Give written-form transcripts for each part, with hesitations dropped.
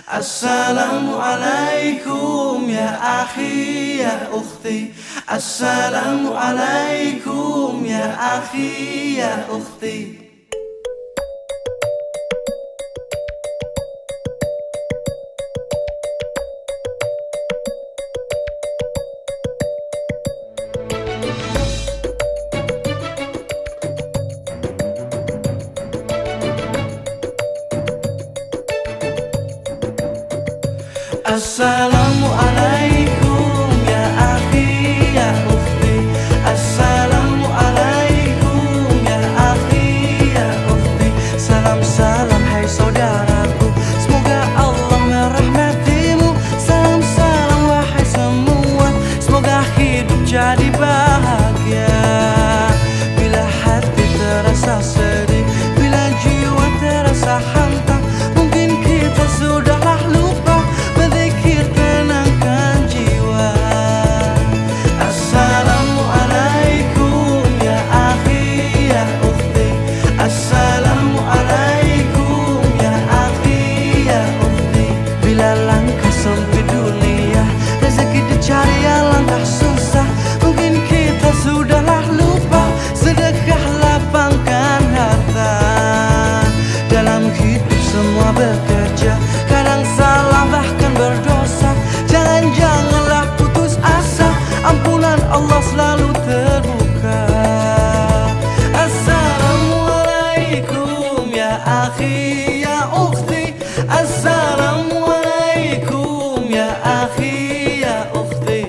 Assalamualaikum ya akhi ya ukhti. Assalamualaikum ya akhi ya ukhti. Assalamualaikum ya akhi ya ukhti. Assalamualaikum ya akhi ya ukhti. Salam salam hai saudaraku, semoga Allah merahmatimu. Salam salam wahai semua, semoga hidup jadi bahagia. Bila hati terasa sedih, bila jiwa terasa hantam, mungkin kita sudahlah lupa berzikir tenangkan jiwa. Assalamualaikum ya akhi ya ukhti. Assalamualaikum ya akhi ya ukhti. Bila langkah sempit dunia, rezeki dicari yang langkah susah, mungkin kita sudahlah lupa sedekah lapangkan harta. Dalam hidup semua bekerja, kadang salah bahkan berdosa. Jangan-janganlah putus asa, ampunan Allah selalu terbuka. Assalamualaikum ya akhi ya ukhti. Assalamualaikum ya akhi ya ukhti.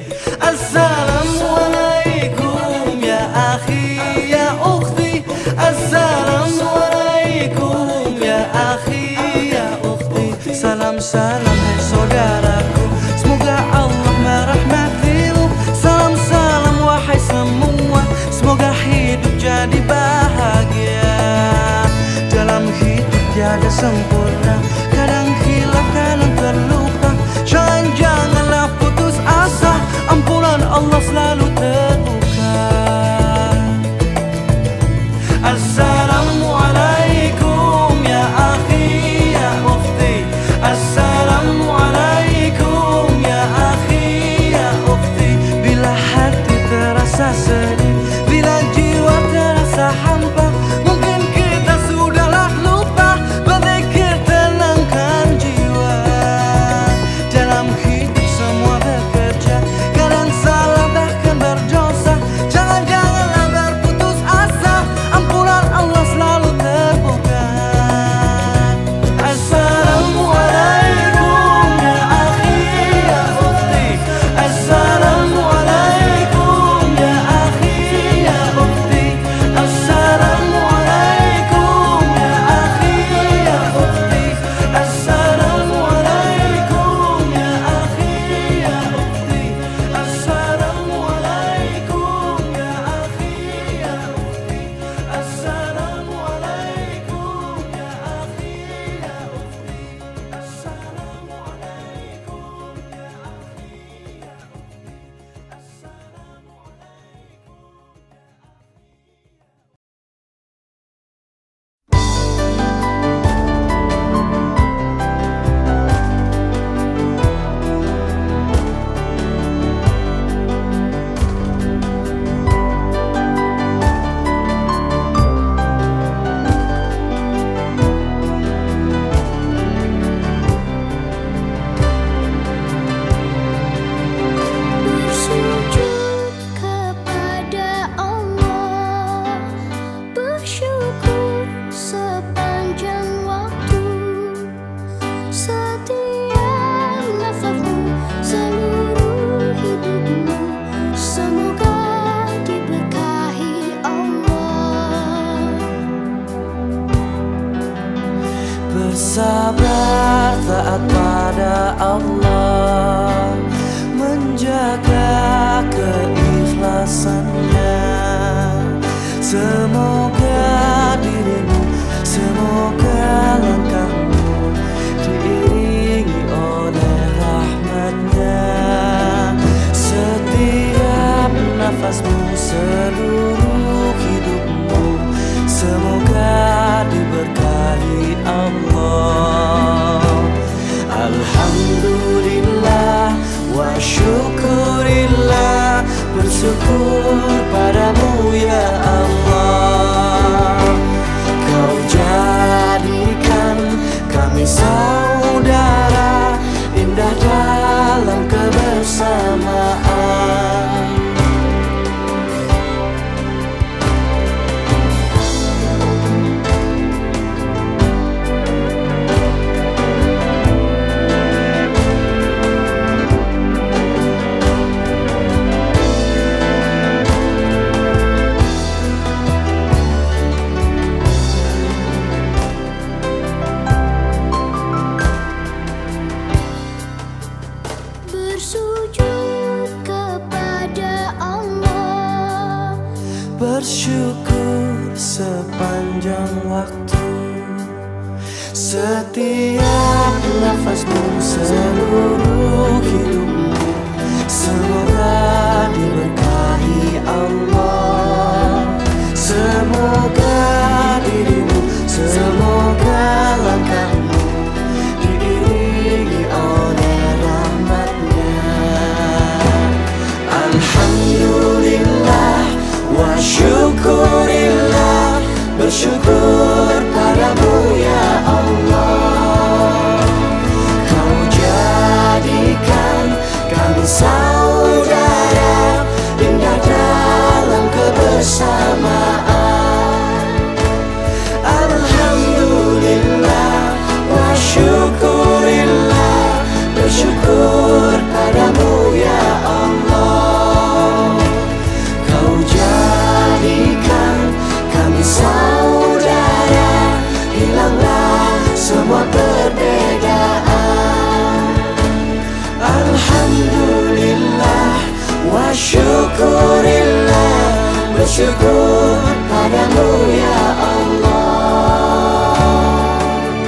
Assalamualaikum ya akhi ya ukhti. Assalamualaikum ya akhi ya ukhti. Salam salam hai saudaraku, semoga Allah merahmatimu. Salam salam wahai semua, semoga hidup jadi bahagia. Dalam hidup tiada sempurna, kadang hilaf kadang terluka. Jangan-janganlah putus asa, ampunan Allah selalu terbuka. Assalamualaikum ya akhi ya ukhti. Assalamualaikum ya akhi ya ukhti. Bila hati terasa sedih, bila jiwa terasa hampa, mungkin kita sudahlah lupa berzikir tenangkan jiwa. Dalam hidup semua bekerja, kadang salah bahkan berdosa. Jangan-janganlah berputus asa, ampunan Allah selalu terbuka. Assalamualaikum ya akhi ya ukhti. Assalamualaikum ya akhi ya ukhti. Assalamualaikum ya akhi ya ukhti. Assalamualaikum ya akhi ya ukhti. Assalamualaikum ya akhi ya ukhti. Assalamualaikum ya akhi ya ukhti. Assalamualaikum ya akhi ya Bersujud kepada Allah, bersyukur sepanjang waktu. Setiap nafasmu, seluruh hidupmu, semoga diberkahi Allah. bersabar taat pada Allah, menjaga keikhlasannya. Semoga dirimu, semoga langkahmu diiringi oleh rahmatnya. Setiap nafasmu, seluruh hidupmu, semoga diberkahi Allah. Alhamdulillah. Setiap nafasmu, seluruh hidupmu, semoga diberkahi Allah. Semoga dirimu, semoga langkahmu diiringi oleh rahmatnya. Alhamdulillah wa syukurillah, bersyukur padamu ya Allah. Kau jadikan kami saudara, indah dalam kebersamaan. Alhamdulillah wa syukurillah, bersyukur padamu ya Allah. Kau jadikan kami saudara, hilanglah semua perbedaan. Alhamdulillah wa syukurillah, bersyukur padamu ya Allah.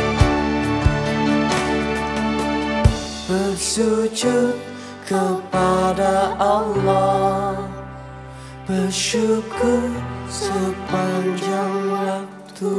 Bersujud kepada Allah, bersyukur sepanjang waktu.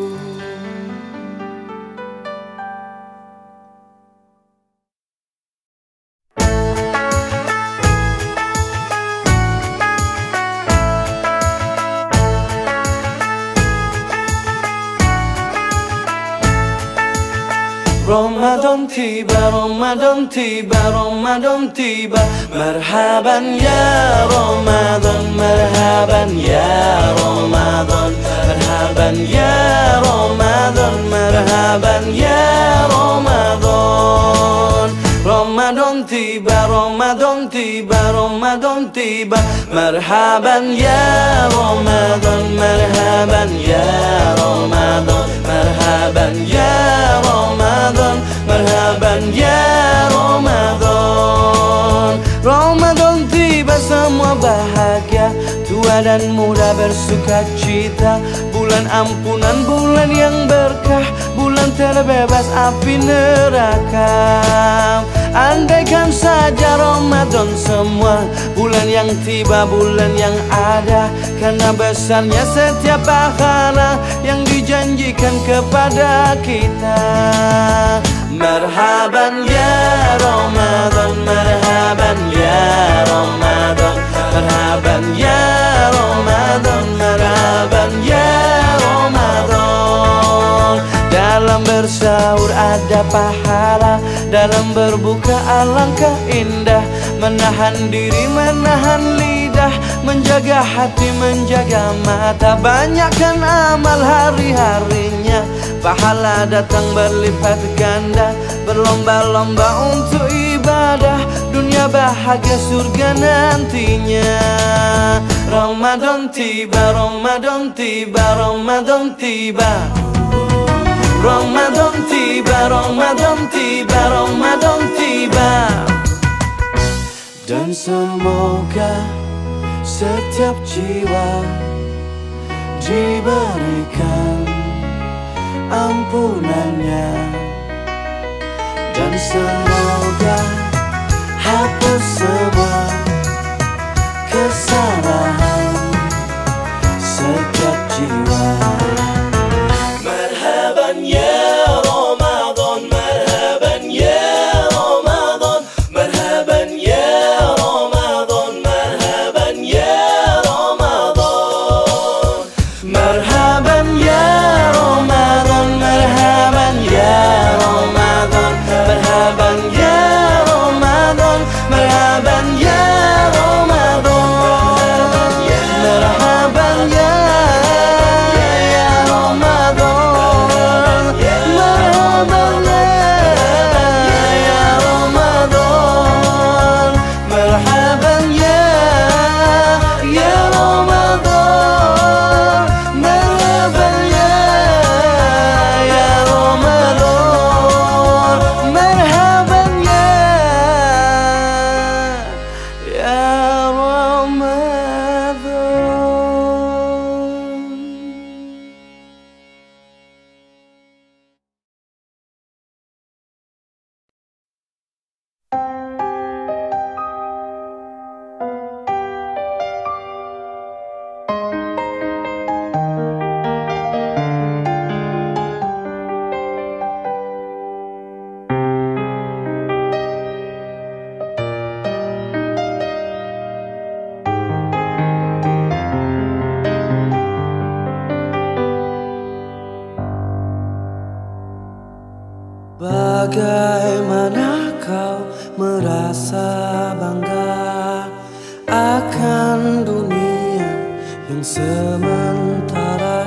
Ramadan tiba, Ramadan tiba, Ramadan tiba. Marhaban ya Ramadan, marhaban ya Ramadan, marhaban ya Ramadan, marhaban ya Ramadan. Ramadan tiba, Ramadan tiba, Ramadan tiba. Marhaban ya Ramadan, marhaban ya Ramadan, marhaban ya Ramadan, marhaban ya Ramadan. Ramadan tiba, semua bahagia, tua dan muda bersuka cita. Bulan ampunan, bulan yang berkah, bulan terbebas api neraka. Andaikan saja Ramadan semua, bulan yang tiba, bulan yang ada, karena besarnya setiap pahala yang dijanjikan kepada kita. Marhaban ya Ramadan, marhaban ya Ramadan, marhaban ya Ramadan, marhaban ya Ramadan. Dalam bersahur ada pahala, dalam berbuka alangkah indah. Menahan diri, menahan lidah, menjaga hati, menjaga mata. Banyakkan amal hari-harinya, pahala datang berlipat ganda. Berlomba-lomba untuk ibadah, dunia bahagia, surga nantinya. Ramadan tiba, Ramadan tiba, Ramadan tiba. Ramadan tiba, Ramadan tiba, Ramadan tiba. Dan semoga setiap jiwa diberikan ampunannya, dan semoga hapus semua kesalahan setiap jiwa. Marhaban ya Ramadan, marhaban ya Ramadan, marhaban ya Ramadan, marhaban ya Ramadan, marhaban ya Ramadan, marhaban ya Ramadan, marhaban ya Ramadan, marhaban ya Ramadan. Bagaimana kau merasa bangga akan dunia yang sementara?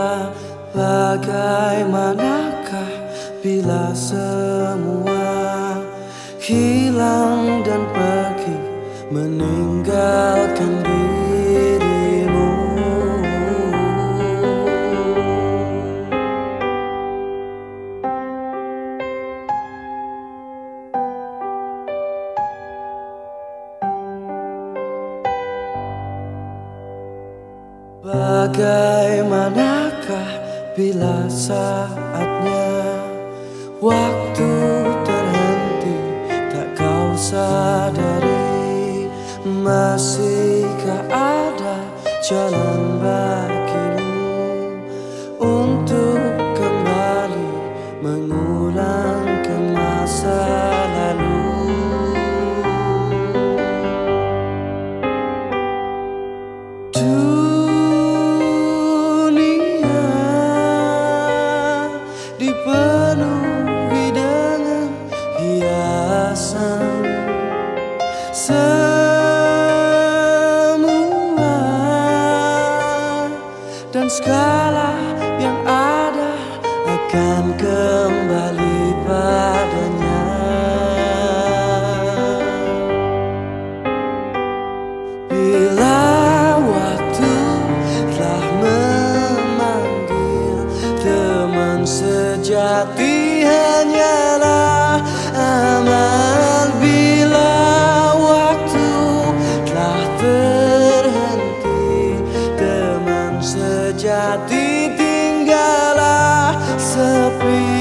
Bagaimanakah bila semua hilang dan pergi meninggalkan dirimu? Bagaimanakah bila saatnya waktu terhenti tak kau sadari? Masihkah ada jalan bagimu untuk kembali mengulang ke masa lalu? Dipenuhi dengan hiasan semua, dan segala yang ada akan kembali padanya. Bila waktu telah memanggil, teman sejati hanyalah amal. Bila waktu telah terhenti, teman sejati tinggallah sepi.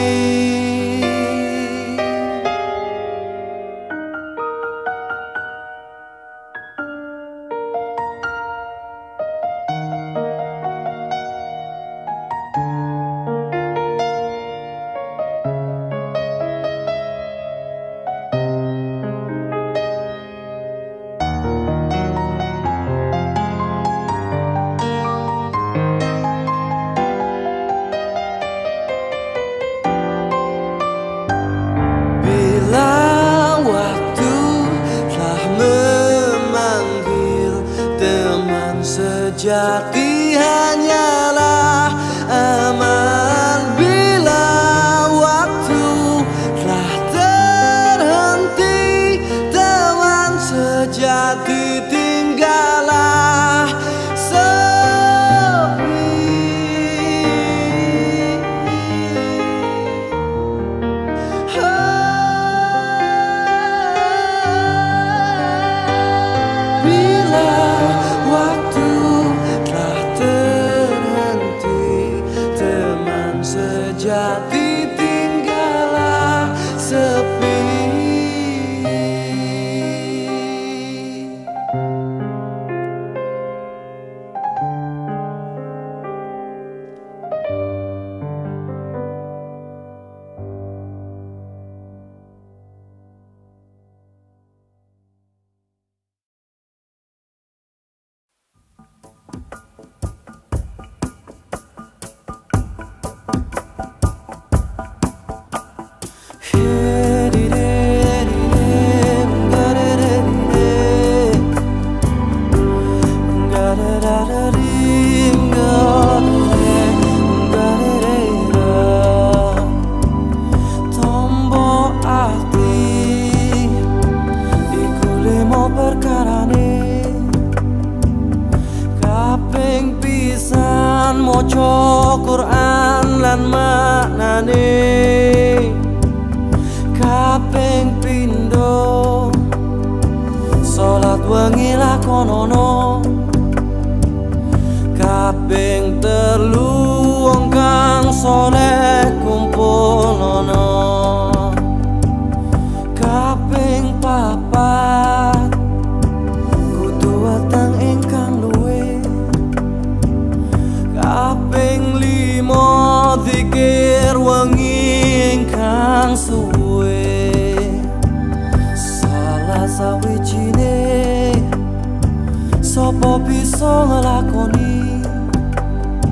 Sejati hanyalah amal. Bila waktu telah terhenti, teman sejati tinggallah sepi. Bila waktu sejati tinggallah sepi. Maca Quran lan maknane kaping pindho, salat wengi lakonono kaping telu, wong kang saleh kumpulono kaping papat, kudu weteng ingkang luwih kaping limo, zikir wengi ingkang suwe. Salah sawijine sapa bisa nglakoni,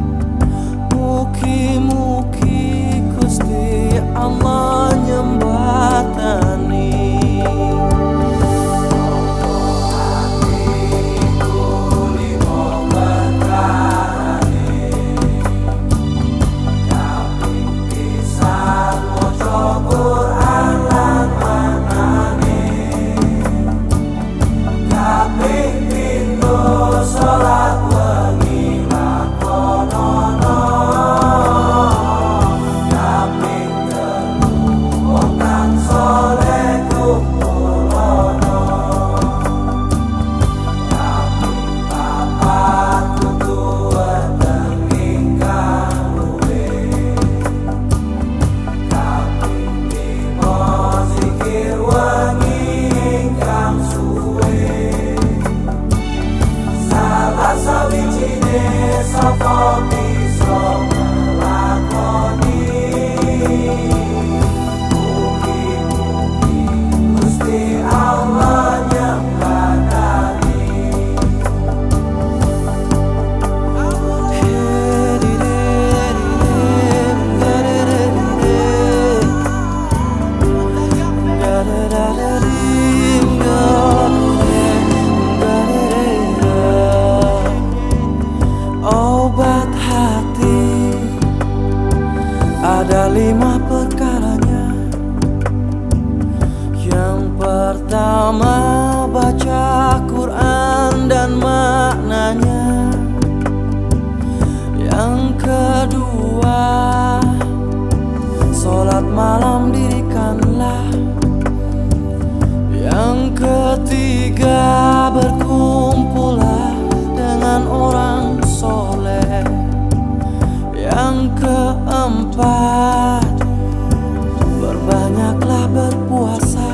mugi-mugi Gusti Allah nyembah ketiga berkumpullah dengan orang soleh. Yang keempat, berbanyaklah berpuasa.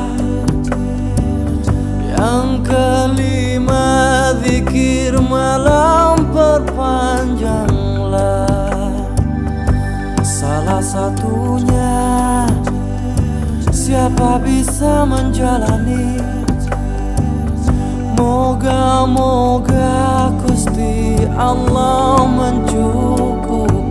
Yang kelima, zikir malam perpanjanglah. Salah satunya, siapa bisa menjalani? Moga-moga Gusti Allah mencukupi.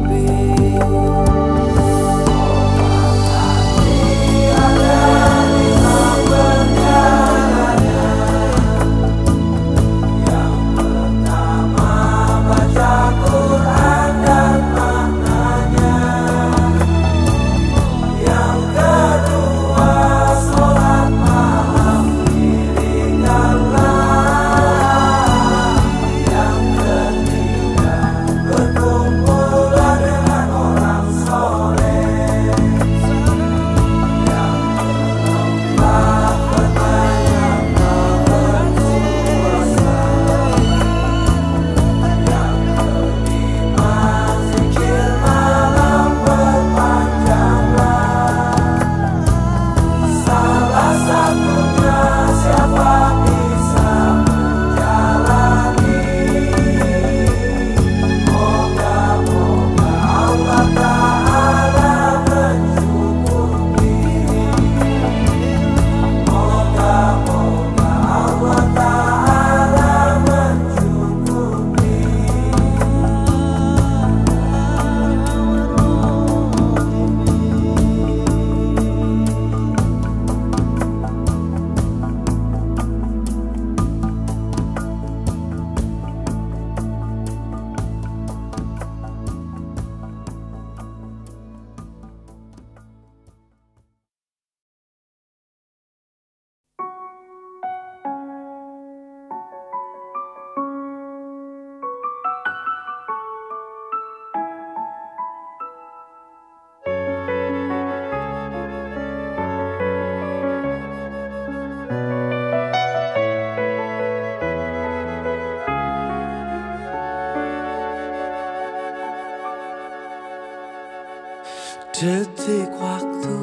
Detik waktu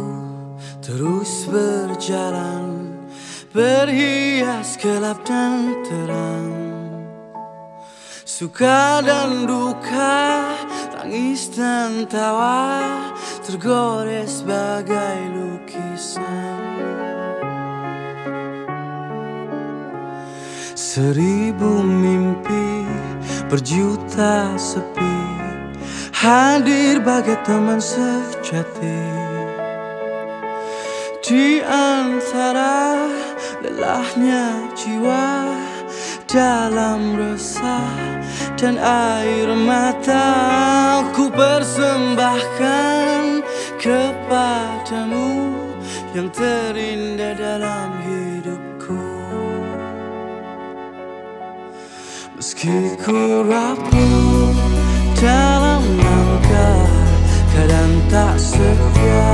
terus berjalan, berhias gelap dan terang. Suka dan duka, tangis dan tawa, tergores bagai lukisan. Seribu mimpi, berjuta sepi, hadir bagai teman sejati. Di antara lelahnya jiwa, dalam resah dan air mata, ku persembahkan kepadamu yang terindah dalam hidupku. Meski ku rapuh dalam langkah, kadang tak setia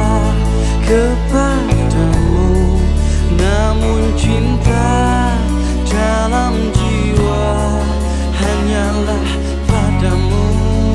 kepadamu, namun cinta dalam jiwa hanyalah padamu.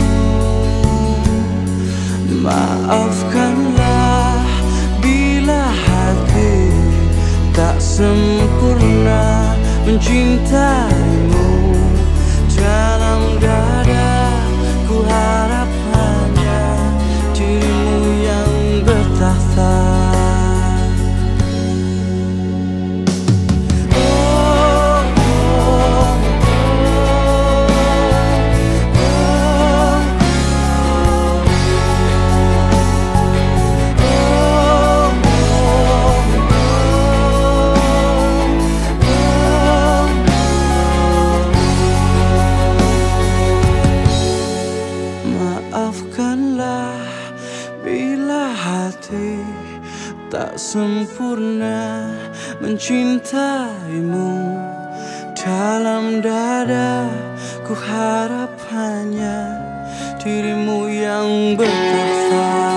Maafkanlah bila hati tak sempurna mencintaimu. Dalam dada ku harap hanya dirimu yang bertahta. Maafkanlah bila hati tak sempurna mencintaimu. Dalam dada ku harap hanya dirimu yang bertahta.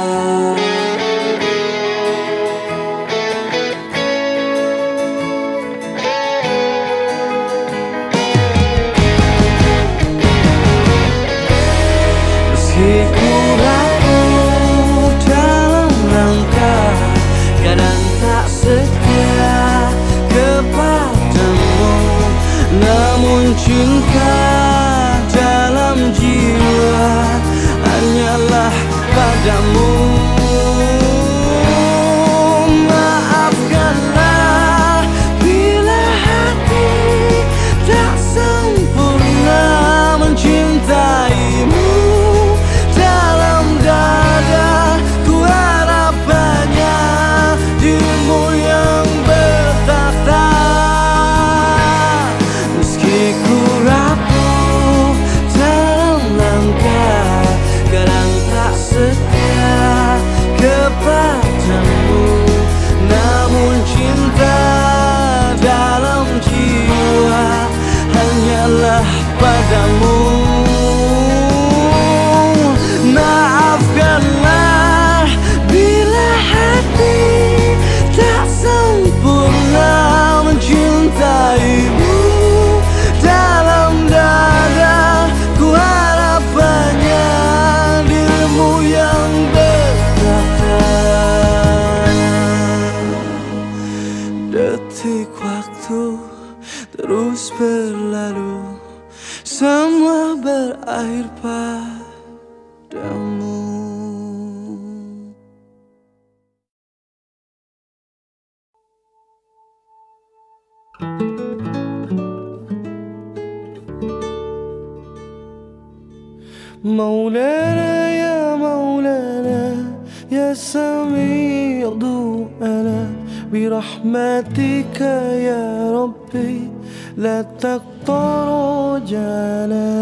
Detik waktu terus berlalu, semua berakhir padamu. Maulana ya Maulana ya Sami'u du'ana birahmatika ya Rabbi la taqtar jana.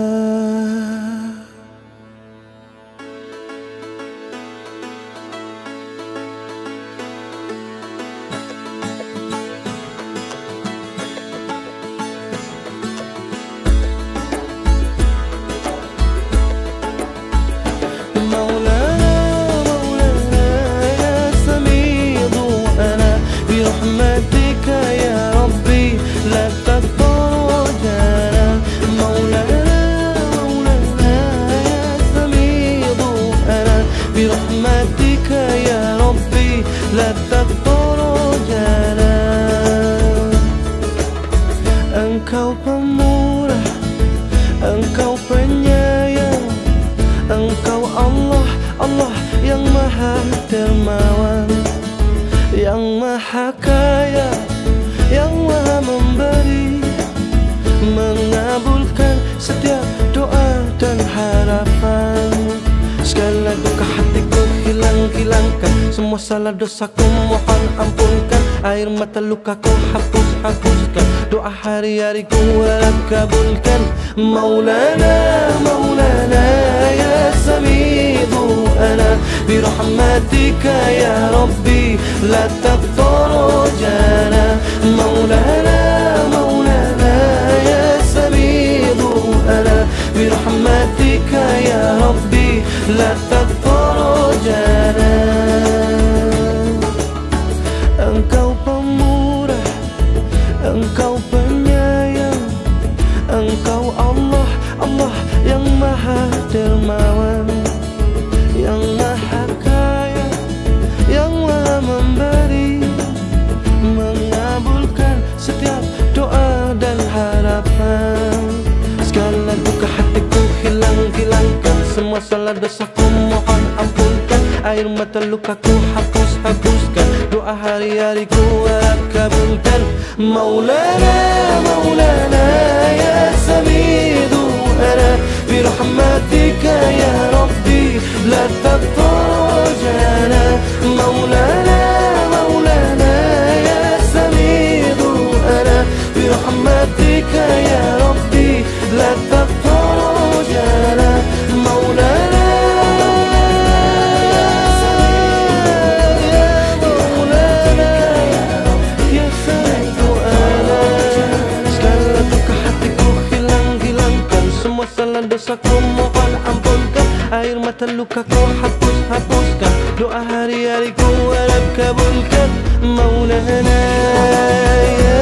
Engkau pemurah, Engkau penyayang, Engkau Allah, Allah yang maha dermawan, yang maha kaya, yang maha memberi, mengabulkan setiap doa dan harapan. Segala duka hatiku hilangkan, semua salah dosaku mohon ampunkan, air mata lukaku hapuskan, doa hari-hariku harap kabulkan. Maulana, Maulana ya Sami'u ana birahmatika ya Rabbi la taqtar jana. Maulana, Maulana ya Sami'u ana birahmatika ya Rabbi la taqtar jana. Engkau pemurah, Engkau penyayang, Engkau Allah, Allah yang maha dermawan, yang maha kaya, yang maha memberi, mengabulkan setiap doa dan harapan. Segala duka hatiku hilangkan, semua salah dosaku mohon ampunkan, air mata lukaku hapuskan, doa hari-hariku harap kabulkan. Maulana, Maulana ya Sami'u ana birahmatika ya Rabbi la taqtar jana. Maulana, Maulana ya Sami'u ana birahmatika ya Rabbi la taqtar jana. Maulana dosaku mohon ampunkan, air mata lukaku hapuskan, doa hari-hariku harap kabulkan. Maulana ya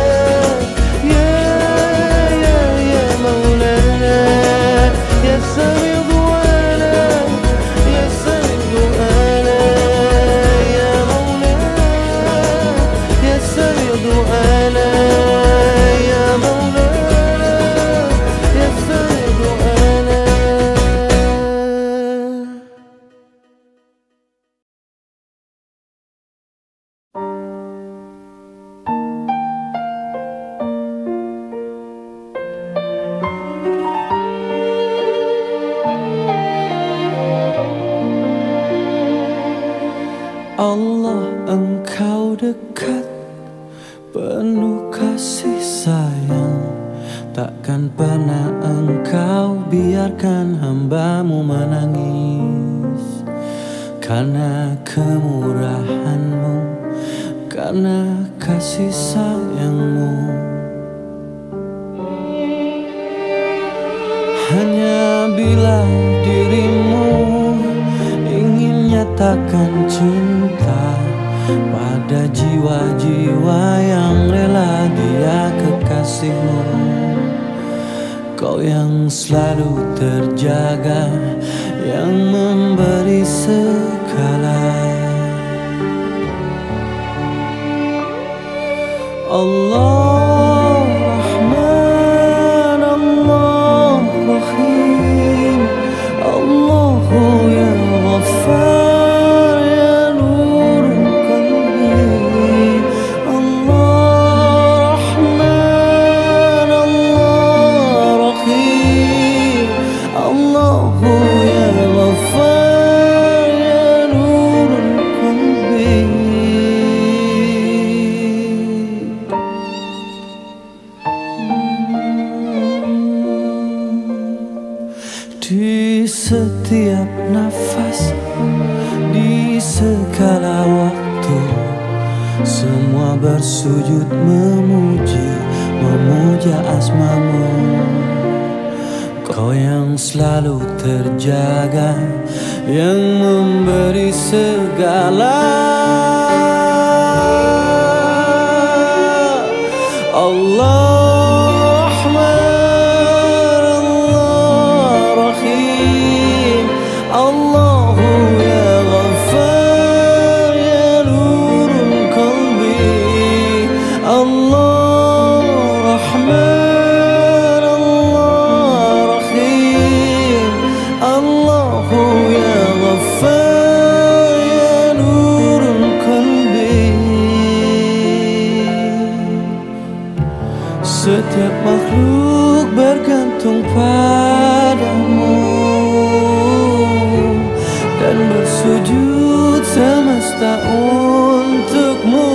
Maulana ya Sami'u ana ya Sami'u ana ya Maulana ya Sami'u ana ya Maulana ya Sami'u ana. Allah, Engkau dekat, penuh kasih sayang, takkan pernah Engkau biarkan hamba-Mu menangis. Karena kemurahan-Mu, karena kasih sayang-Mu, hanya bila dirimu ingin nyatakan cinta pada jiwa-jiwa yang rela dia kekasihmu, kau yang selalu terjaga, yang memberi segala. Allah Rahman, Allah Rahim, Allahu ya Ghaffar ya Nur qalbi. Allah Rahman, Allah Rahim, Allahu ya Ghaffar ya Nur qalbi. Di setiap nafas, di segala waktu, semua bersujud memuji, memuja asmamu. Kau yang selalu terjaga, yang memberi segala. Allah Allahu ya Ghaffar ya Nurul Qalbi. Allah Rahman, Allah Rahim, Allahu ya Ghaffar ya Nurul Qalbi. Setiap makhluk bergantung padamu dan bersujud semesta untukmu.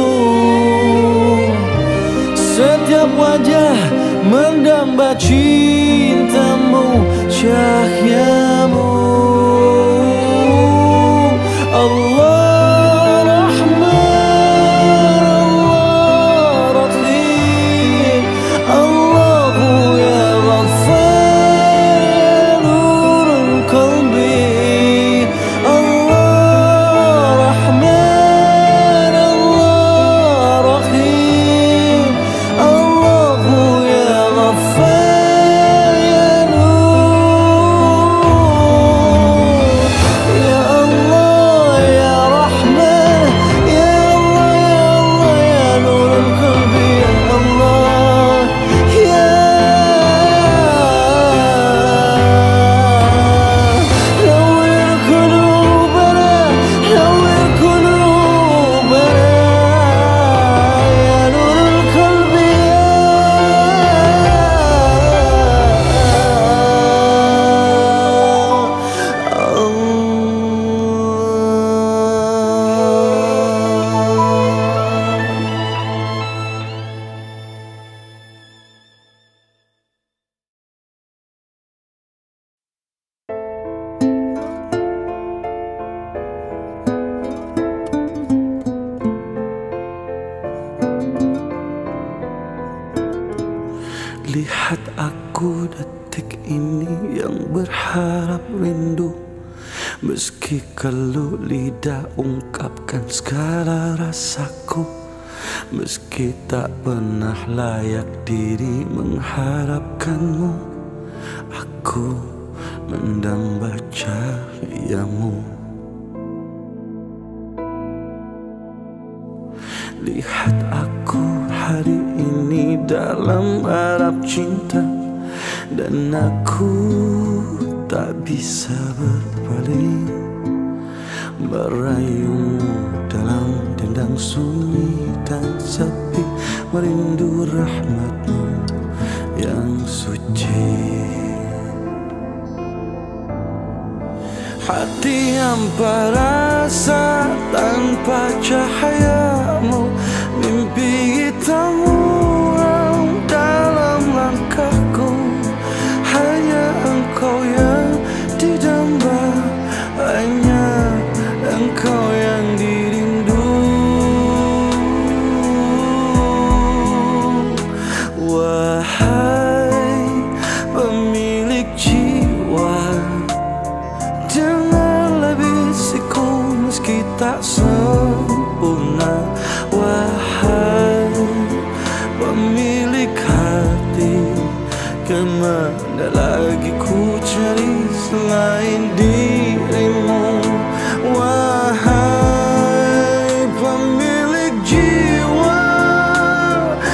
Setiap wajah mendamba cintamu, cahyamu. Allah Rahman, Allah Rahim, Allahu ya Ghaffar ya Nurul Qalbi. Lihat aku detik ini yang berharap rindu, meski keluh lidah ungkapkan segala rasaku, meski tak pernah layak diri mengharapkanmu. Aku mendamba cahayamu. Lihat aku hari ini dalam harap cinta, dan aku tak bisa berpaling, merayumu dalam dendang sunyi dan sepi, merindu rahmatmu yang suci. Hati hampa rasa tanpa cahayamu, mimpi hitammu dalam langkahku. Hanya engkau yang didamba, hanya engkau yang dirindu. Wahai pemilik jiwa, janganlah bisiku meski tak sempurna. Wahai pemilik hati, kemana lagi ku cari selain dirimu. Wahai pemilik jiwa,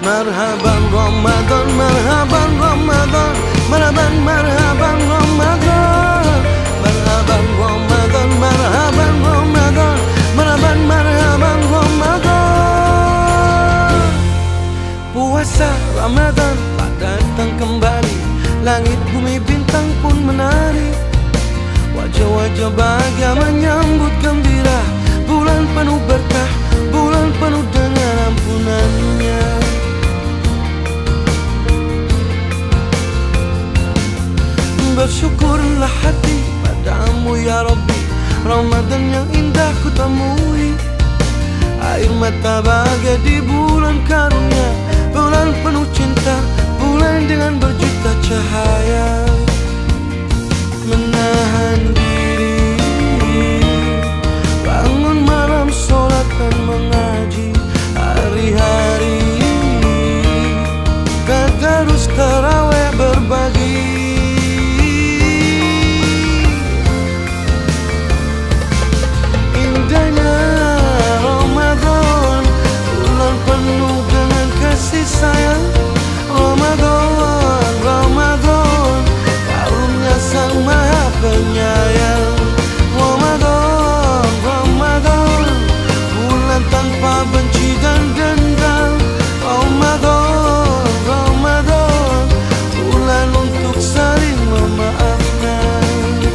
Marhaban Ramadan, marhaban Ramadan, marhaban marhaban Ramadan, marhaban Ramadan, marhaban Ramadan, marhaban marhaban Ramadan. Puasa Ramadan tak datang kembali, langit bumi bintang pun menari, wajah-wajah bahagia menyambut gembira. Bulan penuh berkah, bulan penuh dengan ampunannya. Bersyukurlah hati padamu ya Rabbi, Ramadan yang indah ku temui. Air mata bahagia di bulan karunia, bulan penuh cinta, bulan dengan berjuta cahaya. Menahan diri, bangun malam sholat dan mengaji, hari-hari tadarus tarawih berbagi. Indahnya Ramadan, bulan penuh dengan kasih sayang. Ramadan, Ramadan, karunia Sang Maha Penyayang. Ramadan, Ramadan, bulan tanpa benci dan dendam. Ramadan, Ramadan, bulan untuk saling memaafkan.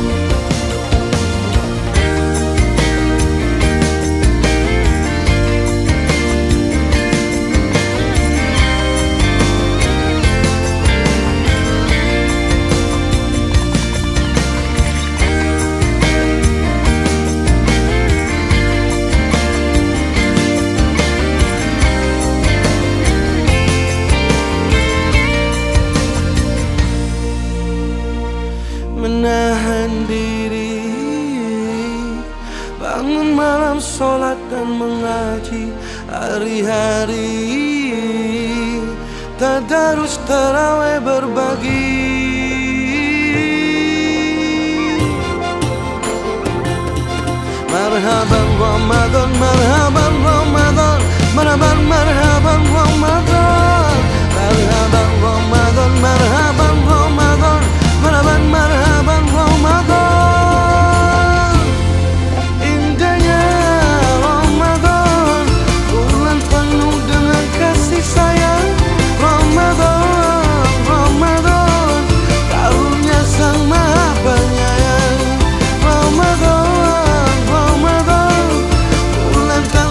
Menahan diri, bangun malam sholat dan mengaji, hari-hari tadarus tarawih berbagi. Marhaban Ramadan, marhaban Ramadan, marhaban marhaban Ramadan, marhaban Ramadan, marhaban Ramadan, marhaban marhaban Ramadan. Indahnya Ramadan, bulan penuh dengan kasih sayang. Ramadan, Ramadan, karunia Sang Maha Penyayang. Ramadan, Ramadan, bulan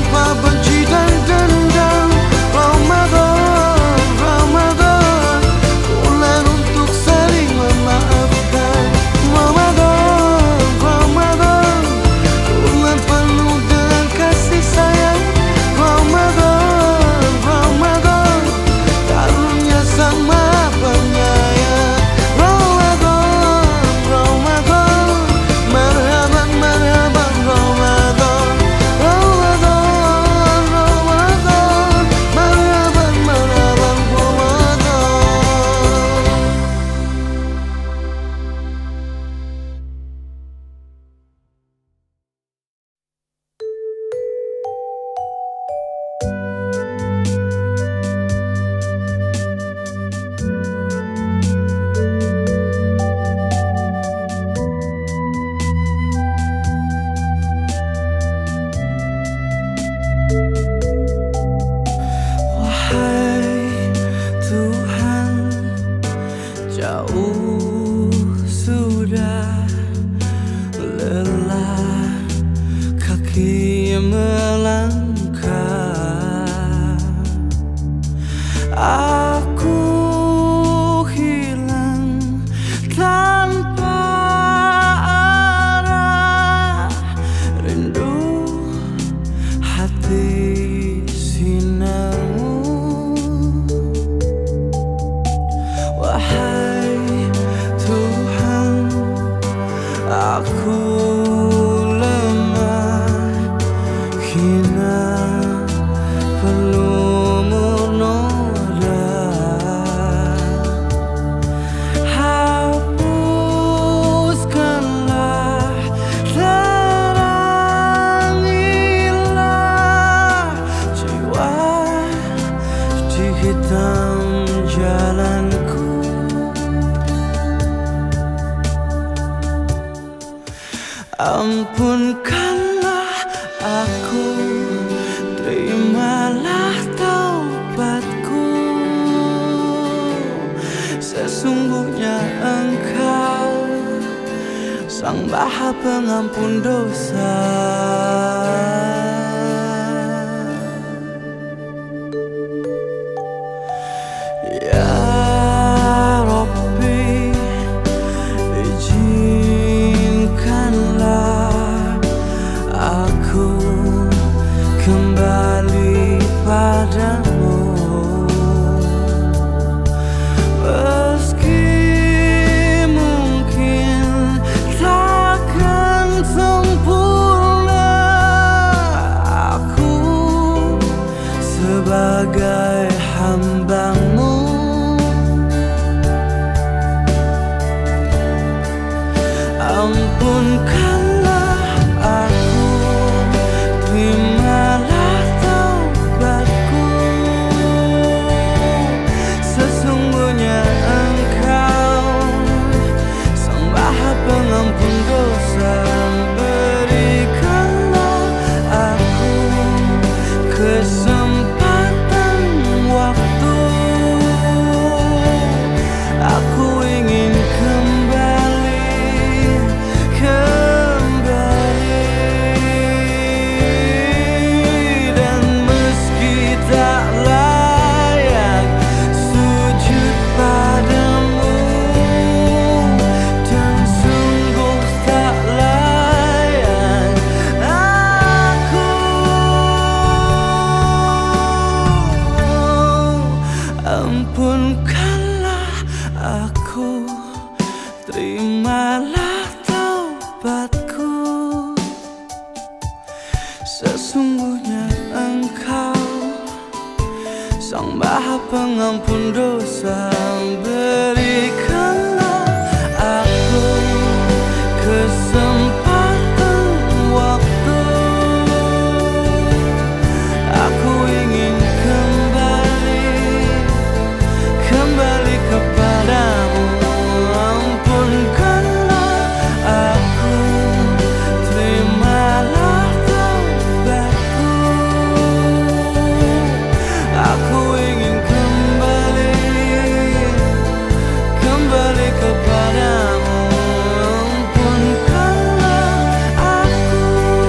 Sang Maha Pengampun dosa. Ya Rabbi, izinkanlah aku kembali padamu. Meski mungkin takkan sempurna, aku sebagai hamba-Mu. Ampunkanlah aku, terimalah taubatku. Sesungguhnya Engkau Sang Maha Pengampun dosa. Berikanlah aku kesempatan waktu. Aku ingin dan meski tak layak sujud padamu, dan sungguh tak layak aku. Ampunkanlah aku, terimalah taubatku. Sesungguhnya Engkau Sang Maha Pengampun dosa. Berikanlah aku kesempatan waktu. Aku ingin kembali kepadamu. Ampunkanlah aku, terimalah taubatku. Aku ingin kembali kepadamu. Ampunkanlah aku.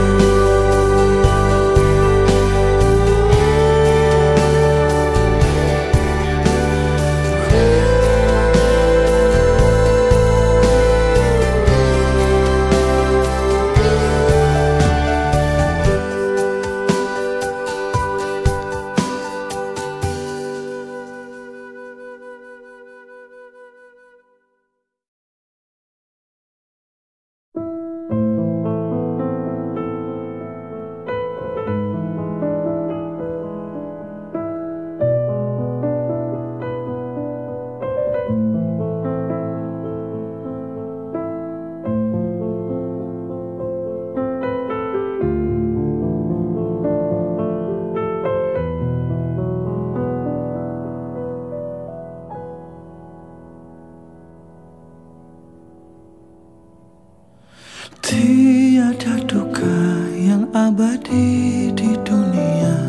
Tiada duka yang abadi di dunia,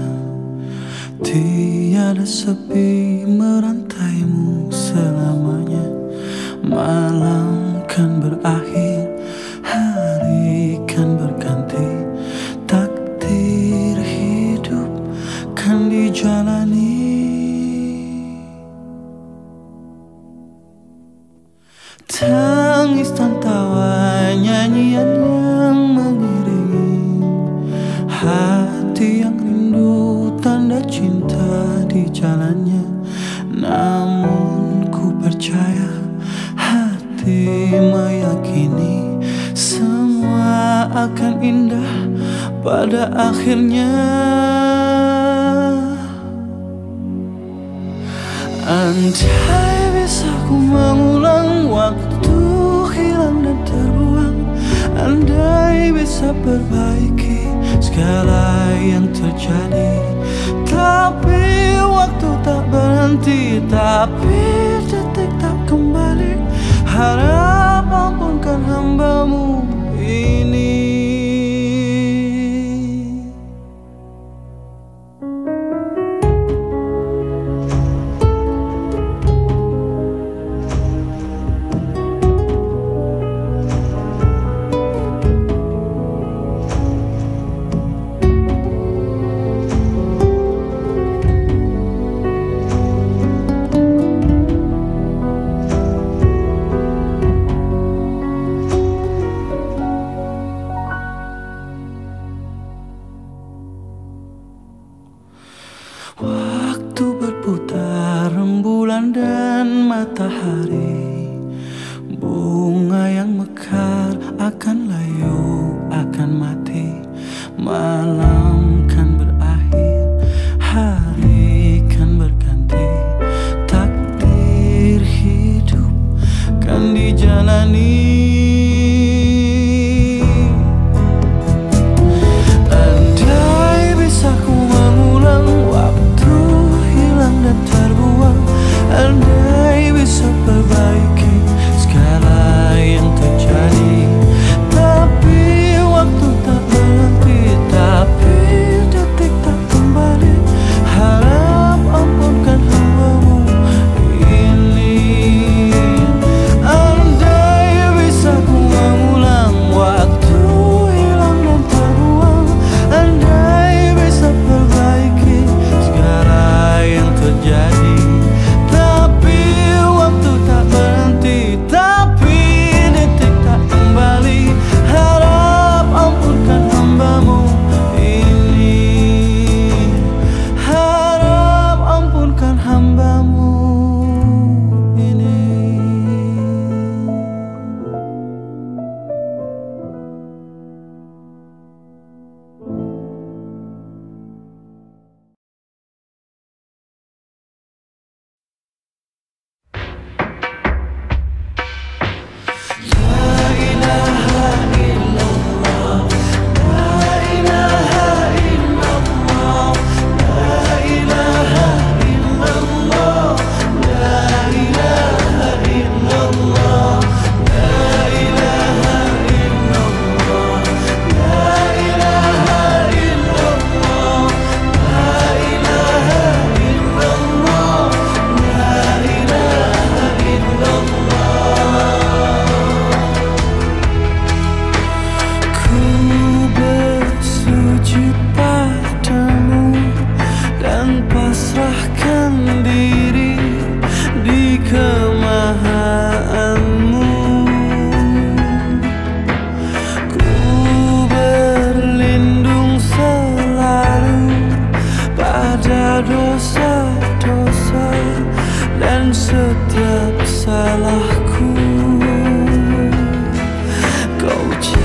tiada sepi merantaimu selamanya. Malam kan berakhir, hari kan berganti, takdir hidup kan dijalani. Tangis dan tawa, nyanyian yang mengiringi hati yang rindu, tanda cinta di jalannya. Namun ku percaya, hati meyakini semua akan indah pada akhirnya. Andai bisa ku mengulang waktu hilang dan terbuang, andai bisa perbaiki segala yang terjadi. Tapi waktu tak berhenti, tapi detik tak kembali. Harap ampunkan hamba-Mu ini. Waktu berputar, rembulan dan matahari, bunga yang mekar akan layu, akan mati. Malam kan berakhir, hari kan berganti. Takdir hidup kan dijalani. Andai bisa ku mengulang waktu hilang dan terbuang, andai bisa perbaiki segala yang terjadi. Tapi waktu tak berhenti, tapi detik tak kembali. Harap ampunkan hambamu ini. Andai bisa ku mengulang waktu hilang dan terbuang, andai bisa perbaiki segala yang terjadi. Tapi waktu tak berhenti, tapi detik tak kembali. Harap ampunkan hambamu ini. Harap ampunkan hambamu ini. Ku bersujud padamu dan pasrahkan diri di kemahaanmu. Ku berlindung selalu pada dosa-dosa dan setiap salahku. Kau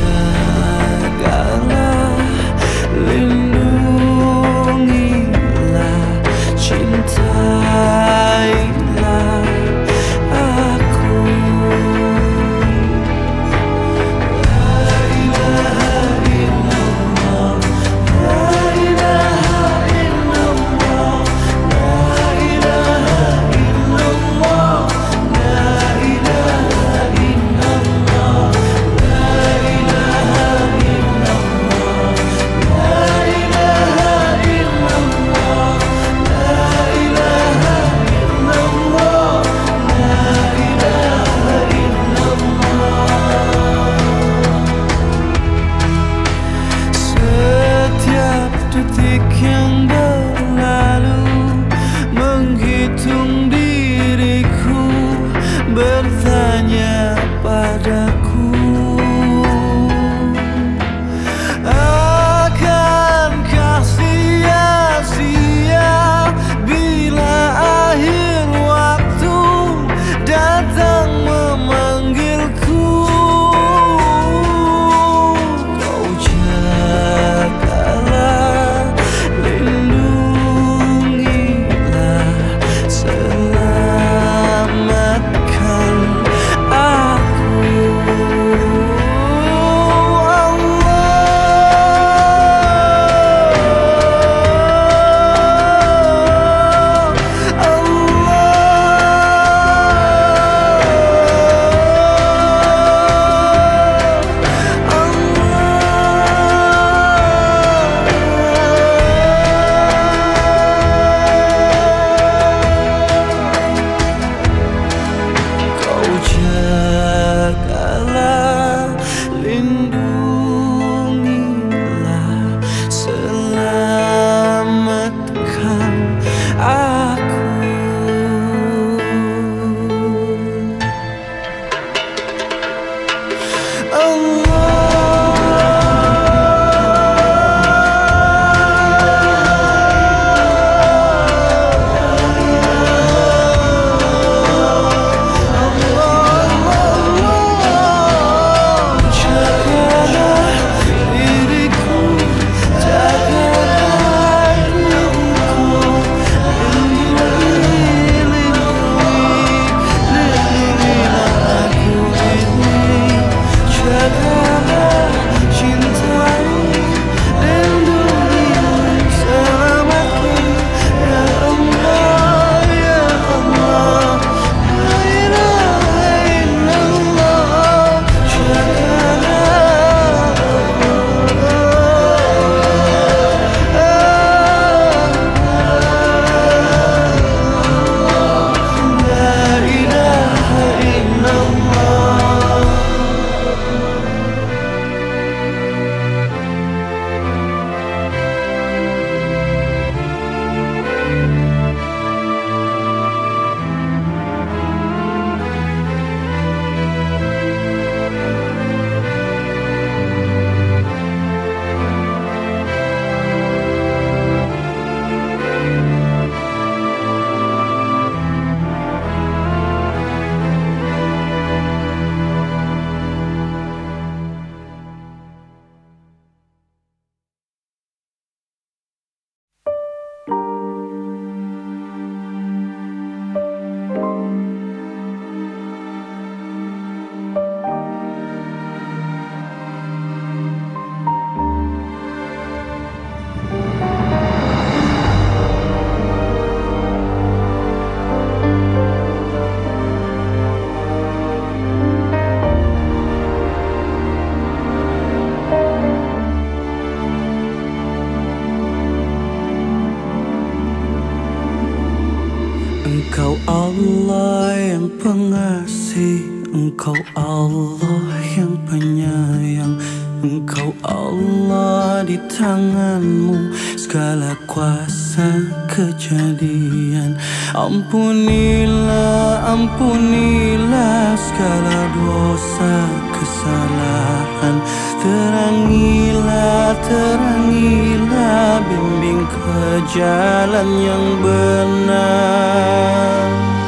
jagalah, lindungilah, cintailah aku. La ilaha illallah, la ilaha illallah, la ilaha illallah, la ilaha Engkau Allah yang pengasih, Engkau Allah yang penyayang, Engkau Allah, di tanganmu segala kuasa kejadian. Ampunilah, ampunilah segala dosa kesalahan. Terangilah, terangilah, bimbing ke jalan yang benar.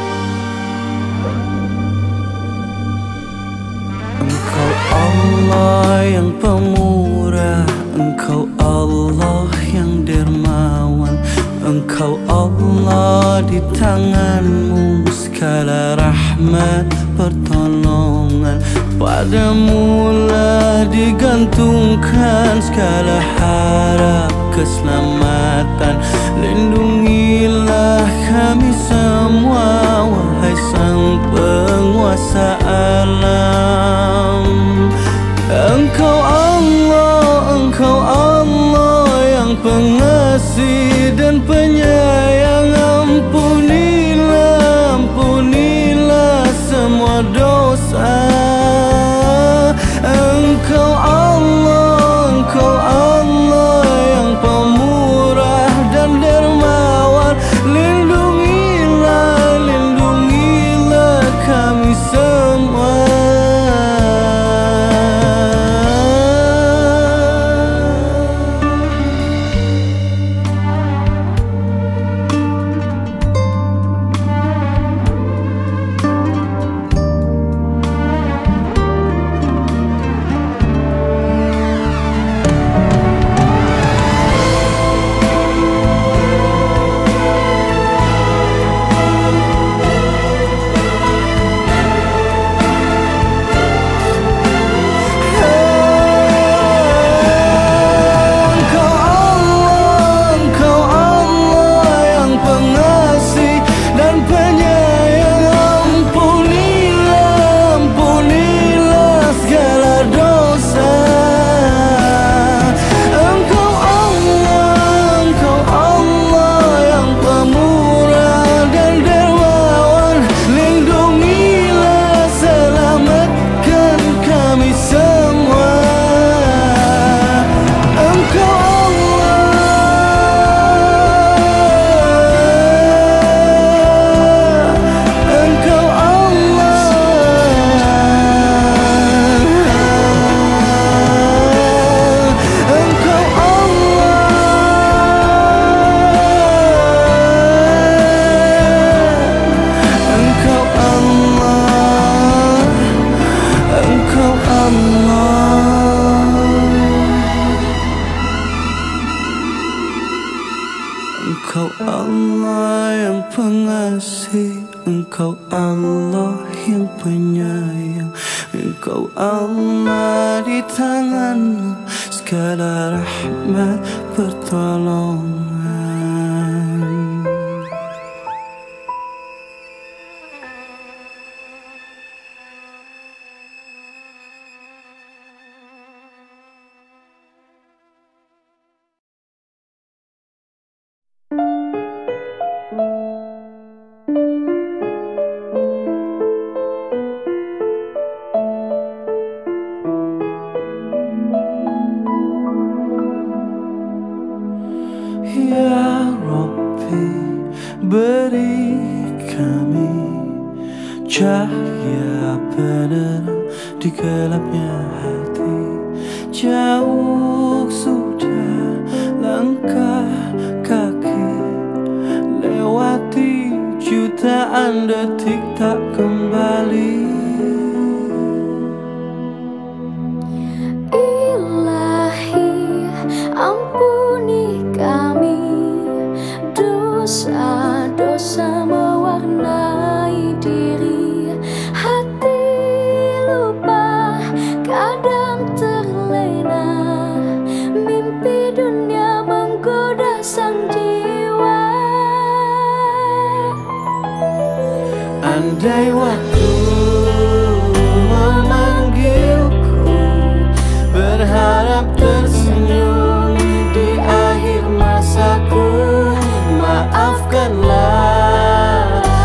Engkau Allah yang pemurah, Engkau Allah yang dermawan, Engkau Allah, di tanganmu segala rahmat pertolongan. Padamulah digantungkan segala harap keselamatan. Lindungilah kami semua, wahai Sang Penguasa alam. Engkau Allah, Engkau Allah yang pengasih dan penyayang. Ampunilah, ampunilah semua dosa. Engkau Allah, Engkau Allah yang pemurah dan dermawan. Lindungilah, lindungilah kami semua. Engkau Allah yang pengasih, Engkau Allah yang penyayang, Engkau Allah, di tanganmu segala rahmat pertolongan. Ya Rabbi, beri kami cahaya penerang di gelapnya hati. Jauh sudah langkah kaki, lewati jutaan detik tak kembali. Ampuni kami, dosa-dosa mewarnai diri. Hati lupa, kadang terlena, mimpi dunia menggoda sang jiwa. Andai waktu memanggilku, berharap tersenyum maafkanlah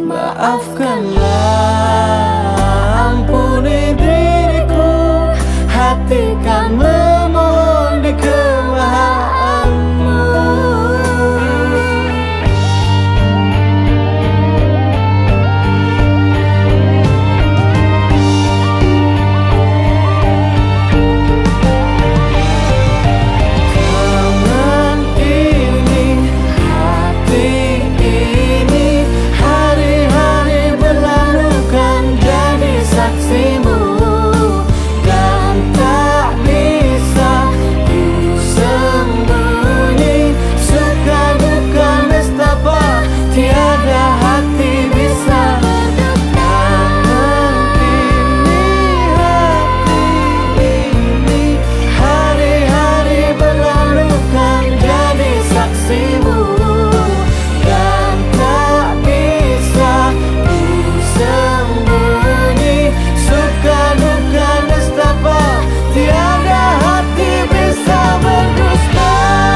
Maafkanlah, ampuni diriku, hati kan memohon di kemahaanmu. Tangan ini, hati ini, hari-hari berlalu kan jadi saksimu, dan tak bisa ku sembunyi suka duka nestapa, tiada hati bisa. Tangan ini, hati ini, hari-hari berlalu kan jadi saksimu, dan tak bisa ku sembunyi suka duka nestapa, tiada hati bisa berdusta.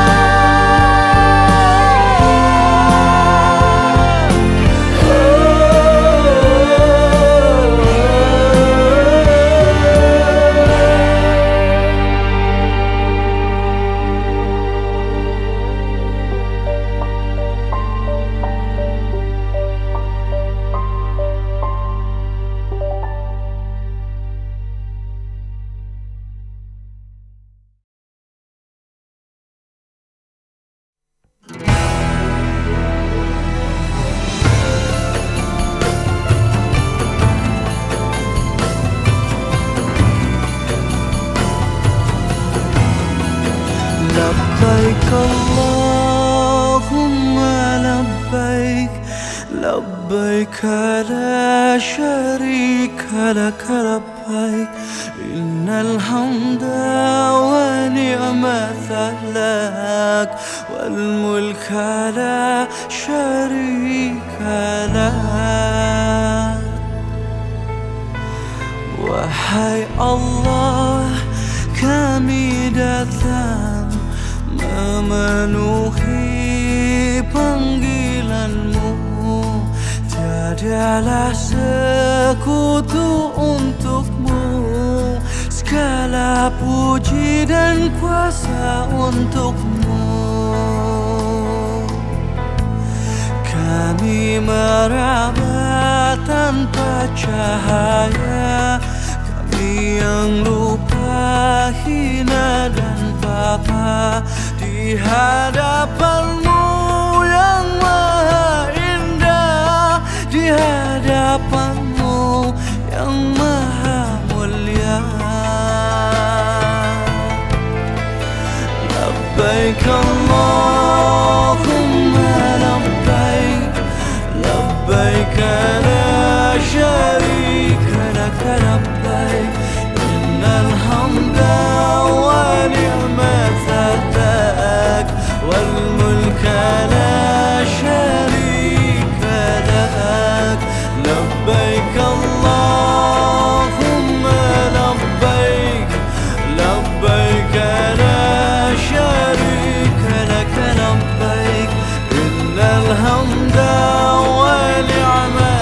Labbaik Allahumma labbaik, labbaik la sharika lak labbaik, innal hamda wa ni'mata lak wal mulka la sharika lak. Wahai Allah, kami datang memenuhi panggilanmu, tiadalah sekutu untukmu, segala puji dan kuasa untukmu. Kami meraba tanpa cahaya, kami yang lupa, hina dan papa, di hadapanmu yang maha indah, di hadapanmu yang maha mulia. Labbaik Allahumma labbaik, labbaik la sharika lak labbaik, innal hamda wa ni'mata lak wal mulka la sharika lak. Labbaik Allahumma labbaik, labbaik la sharika lak labbaik, innal hamda wa ni'mata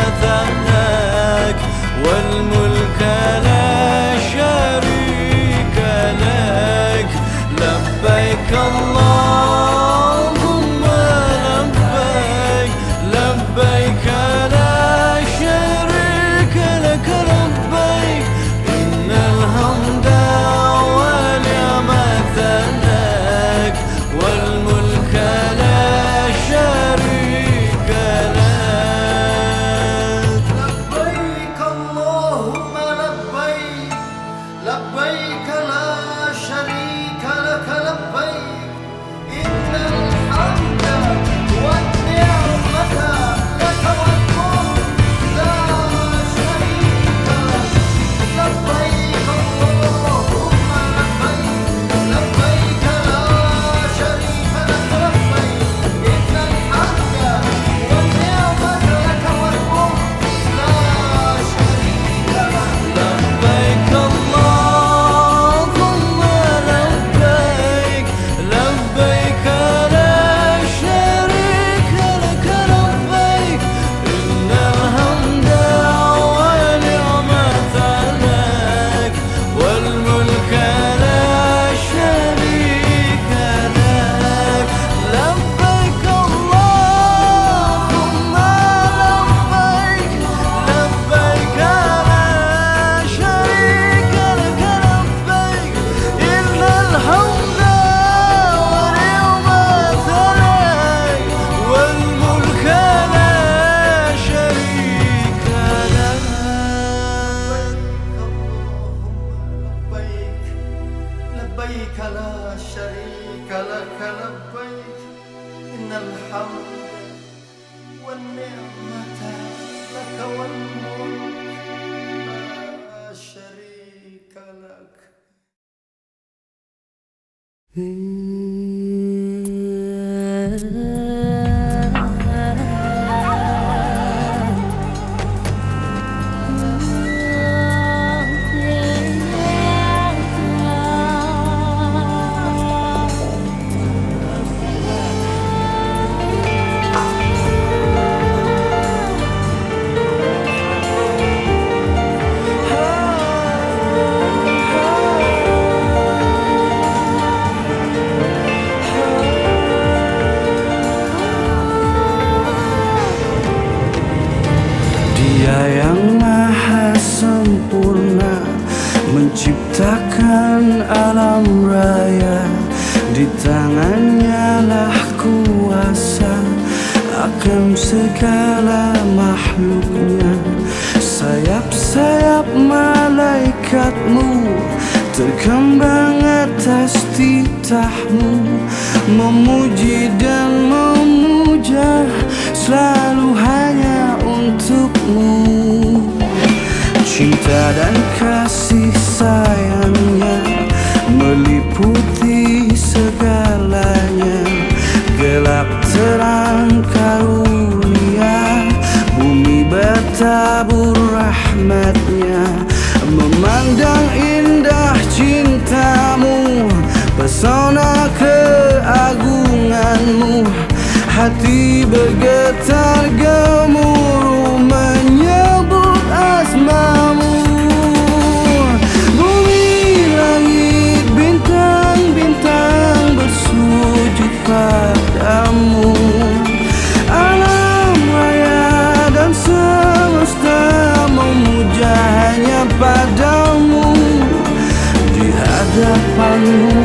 Dia yang maha sempurna menciptakan alam raya, di tangannya lah kuasa akan segala makhluknya. Sayap-sayap malaikatmu terkembang atas titahmu, memuji dan memuja selalu hanya untukmu. Cinta dan kasih sayangnya meliputi segalanya, gelap terang karunia, bumi bertabur rahmatnya. Memandang indah cintamu, pesona keagunganmu, hati bergetar gemuruh menyebut asmamu. Bumi, langit, bintang-bintang bersujud padamu. Alam raya dan semesta memuja hanya padamu. Di hadapanmu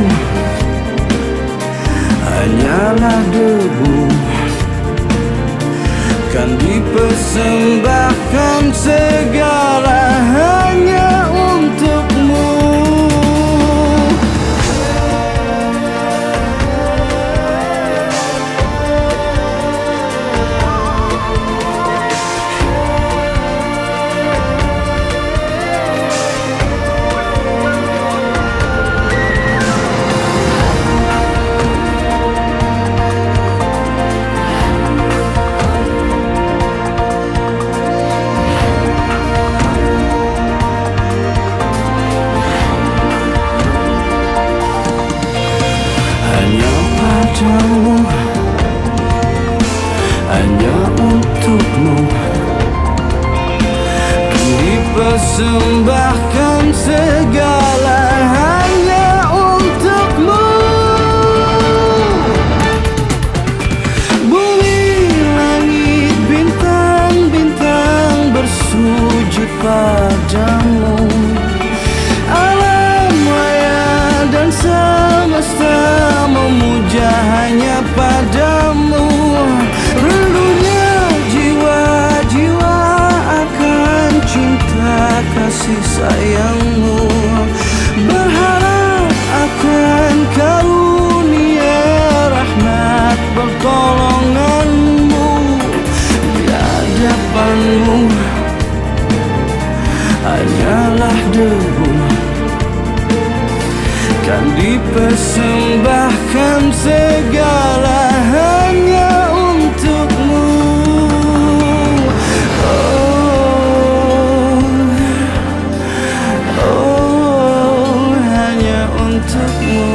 hanyalah debu, kan dipersembahkan segala hanya untukmu. Hanya untukmu dipersembahkan segala hanya untukmu. Bumi, langit, bintang-bintang bersujud padamu. Alam raya dan semesta memuja hanya padamu. Rindunya jiwa-jiwa akan cinta kasih sayangmu, berharap akan karunia rahmat pertolonganmu. Di hadapanmu hanyalah debu, kan dipersembahkan segala hanya untukmu. Oh, hanya untukmu.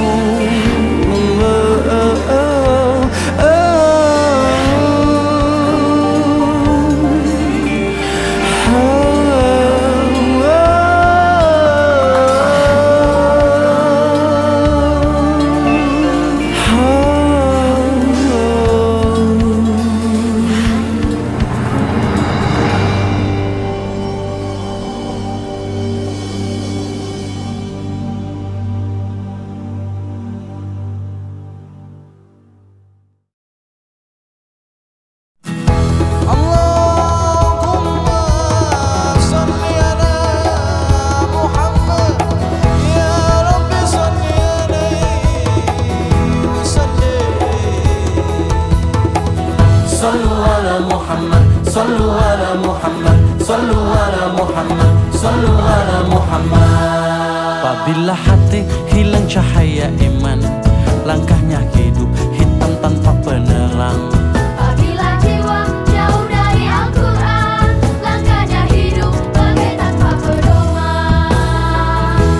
Sallu ala Muhammad, sallu ala Muhammad, sallu ala Muhammad. Apabila hati hilang cahaya iman, langkahnya hidup hitam tanpa penerang. Apabila jiwa jauh dari Al-Quran, langkahnya hidup bagai tanpa pedoman.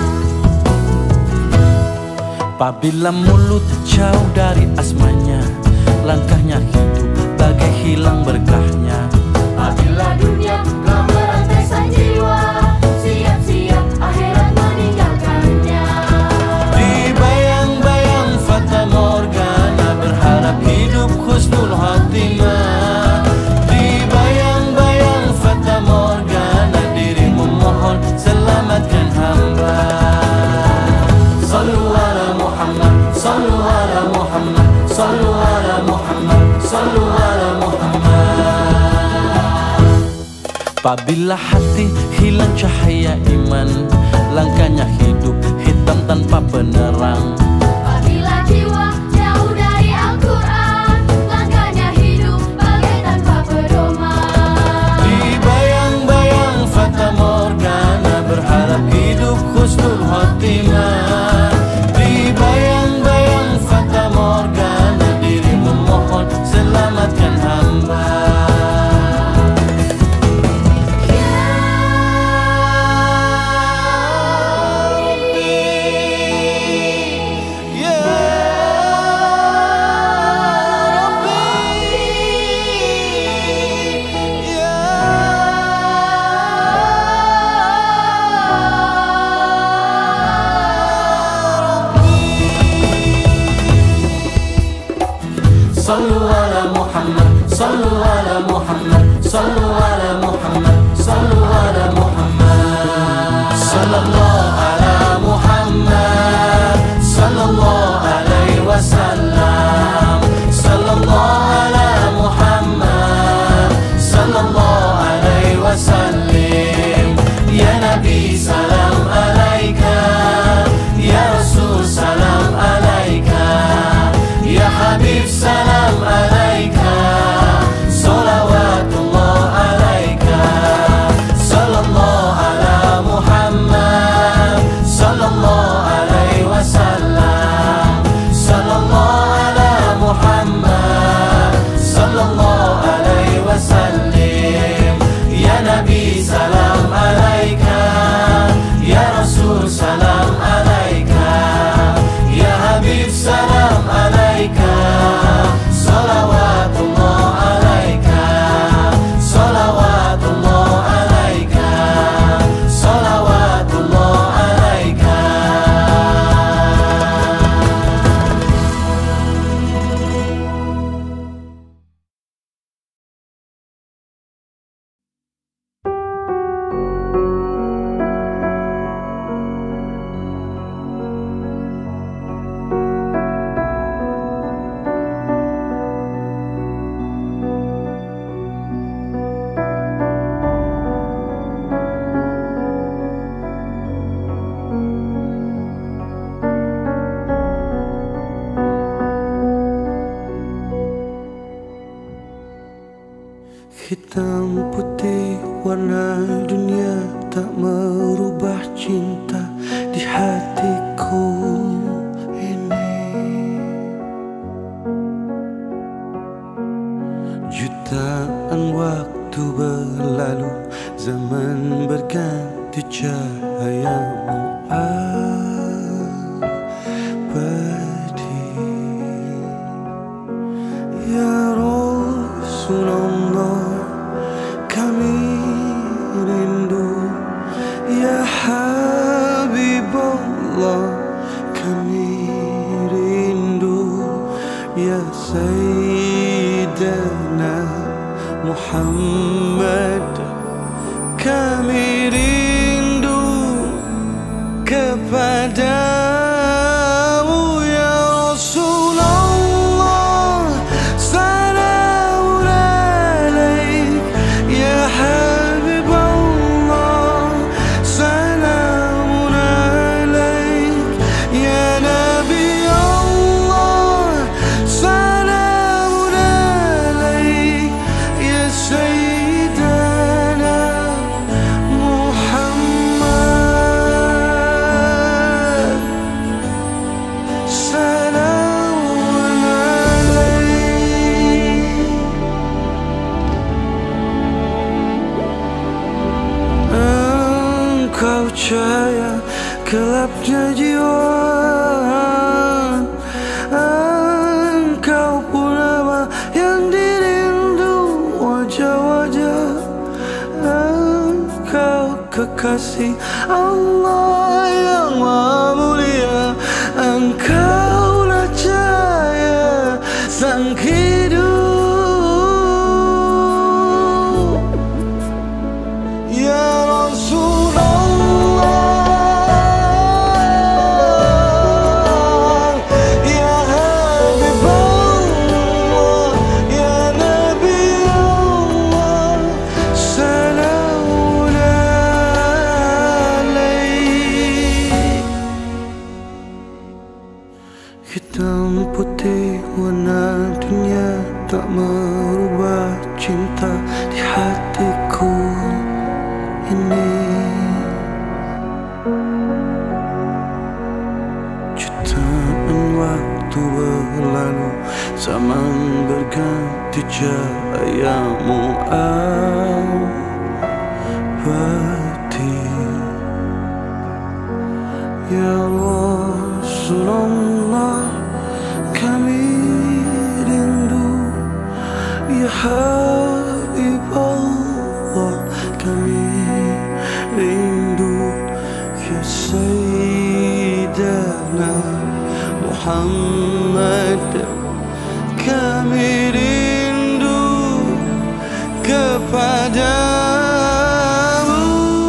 Apabila mulut jauh dari asmanya, langkahnya hidup bagai hilang berkahnya. Apabila dunia telah merantai sang jiwa, siap-siap akhirat meninggalkannya. Di bayang-bayang fata morgana, berharap hidup husnul khatimah. Di bayang-bayang fata morgana, dirimu mohon selamatkan hamba. Sallu ala Muhammad, sallu ala Muhammad, sallu ala Muhammad, sallu ala Muhammad. Apabila hati hilang cahaya iman, langkahnya hidup hitam tanpa penerang. Apabila jiwa jauh dari Al-Quran, langkahnya hidup bagai tanpa pedoman. Di bayang-bayang fata morgana, berharap hidup husnul khatimah. Di bayang-bayang fata morgana, dirimu mohon selamatkan hamba. Sallu ala Muhammad, sallu ala Muhammad, sallu ala Muhammad, sallu ala Muhammad. Sallallahu ala Muhammad, sallallahu alaihi wasallam. Sallallahu ala Muhammad, sallallahu alaihi wasallam. Ya Nabi salam alaika, ya Rasul salam alaika, ya Habib salam alaika, salawatullah alaika. Sallallahu ala Muhammad, sallallahu alaihi wasallam. Sallallahu ala Muhammad, sallallahu alaihi wasallam. Ya Nabi salam alaika, ya Rasul salam alaika, ya Habib salam alaika. Salawatullah alaika, salawatullah alaika, salawatullah alaika. Hitam putih warna dunia tak merubah cinta di hatiku ini. Jutaan waktu berlalu, zaman berganti, cahayamu abadi. Ya Rasulullah, kami rindu. Ya Habibullah, kami rindu. Ya Sayyidina Muhammad, kami rindu. cahaya gelapnya jiwa. Engkau purnama yang dirindu wajah-wajah. Engkau kekasih Allah yang maha mulia. Engkaulah cahaya sang hidup. Ya Rasulullah, Ya Habibullah, Ya Nabi Allah, salamun alaik. Hitam putih warna dunia tak merubah cinta di hatiku ini. Jutaan waktu berlalu, zaman berganti, cahayamu abadi. Ya Rasulullah, kami rindu. Ya Habibullah, kami rindu. Ya Sayyidana Muhammad, kami rindu kepadamu.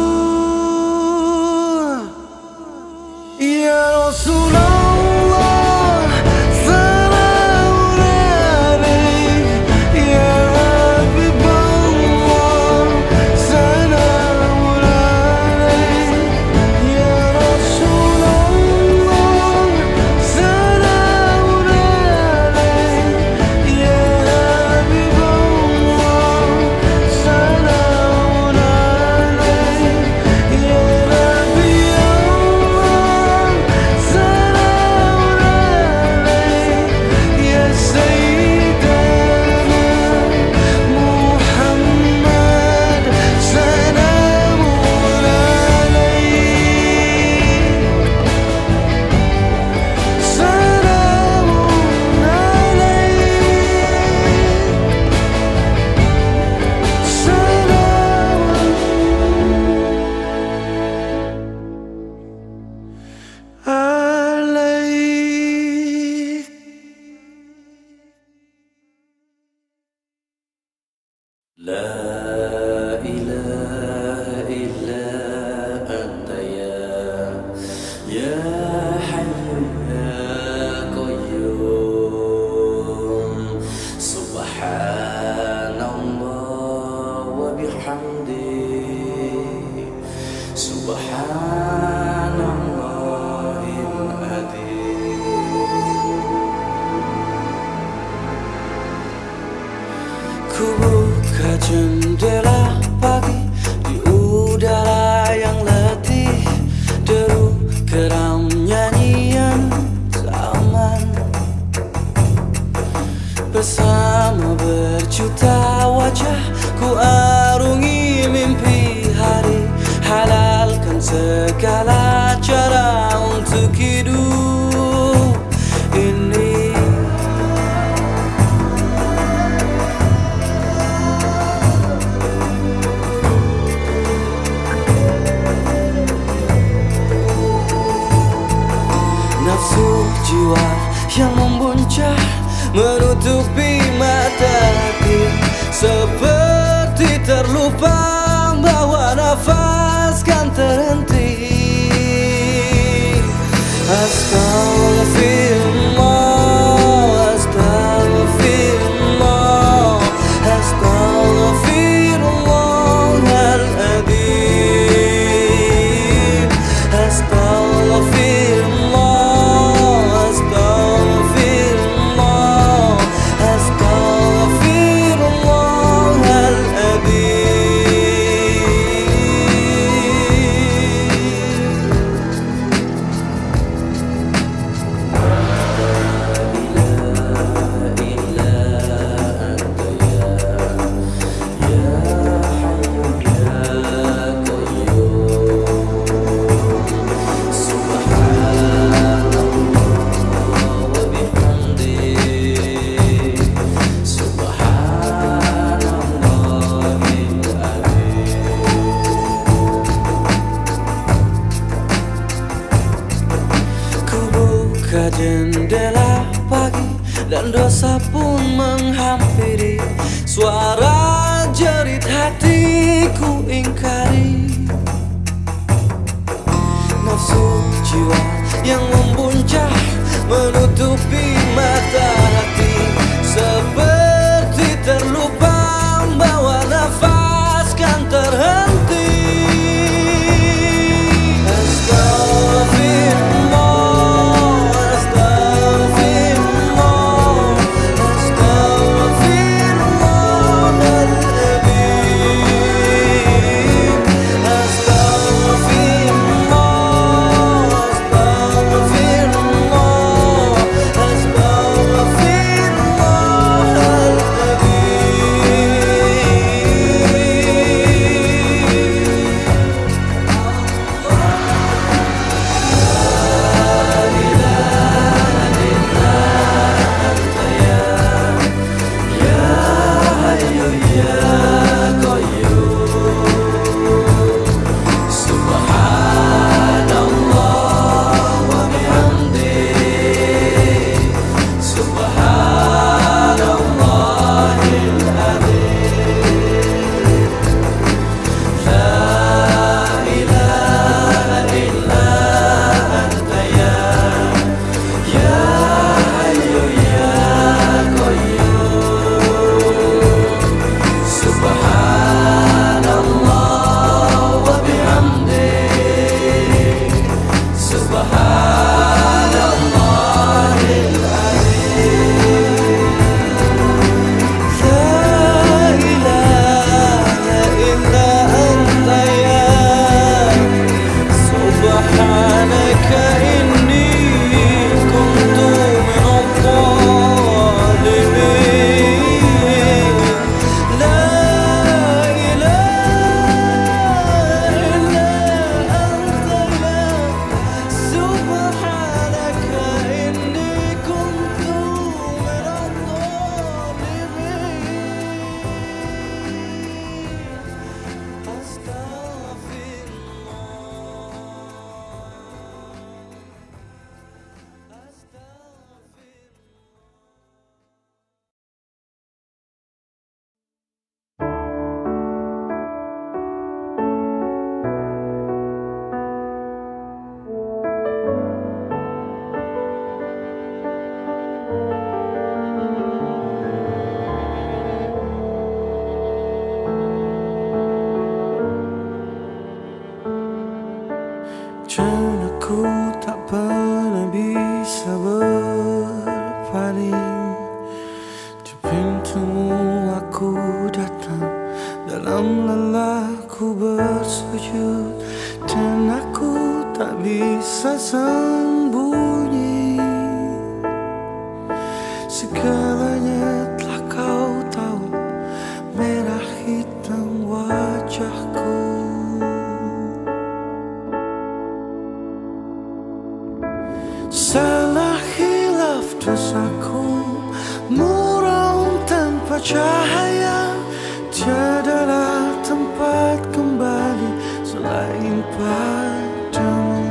Ya Rasulullah, salamun alaik. Ya Habibullah, salamun alaik. Ya Rasulullah, salamun alaik. Ya Habibullah, salamun alaik. Ya Nabi Allah, salamun alaik. Ya Sayyidana Muhammad, salamun alaik. Salamun alaik. La ilaha illa anta ya hayyu ya qayyum. Subhanallah wa bihamdihi, subhanallahil adzim. Ku buka jendela pagi di udara yang letih, deru geram nyanyian zaman. Bersama berjuta wajah ku arungi mimpi hari. Halalkan segala cara untuk hidup ini. Nafsu jiwa yang membuncah menutupi mataku, seperti terlupa bahwa nafas kan terhenti. Astaghfirullah, astaghfirullah, astaghfirullahaladzim. Astaghfirullah, astaghfirullah, astaghfirullahaladzim. aku bersujud dan aku tak bisa sembunyi. Segalanya telah kau tahu, merah hitam wajahku. Salah hilaf dosaku, muram tanpa cahaya. Tiadalah tempat kembali selain padamu.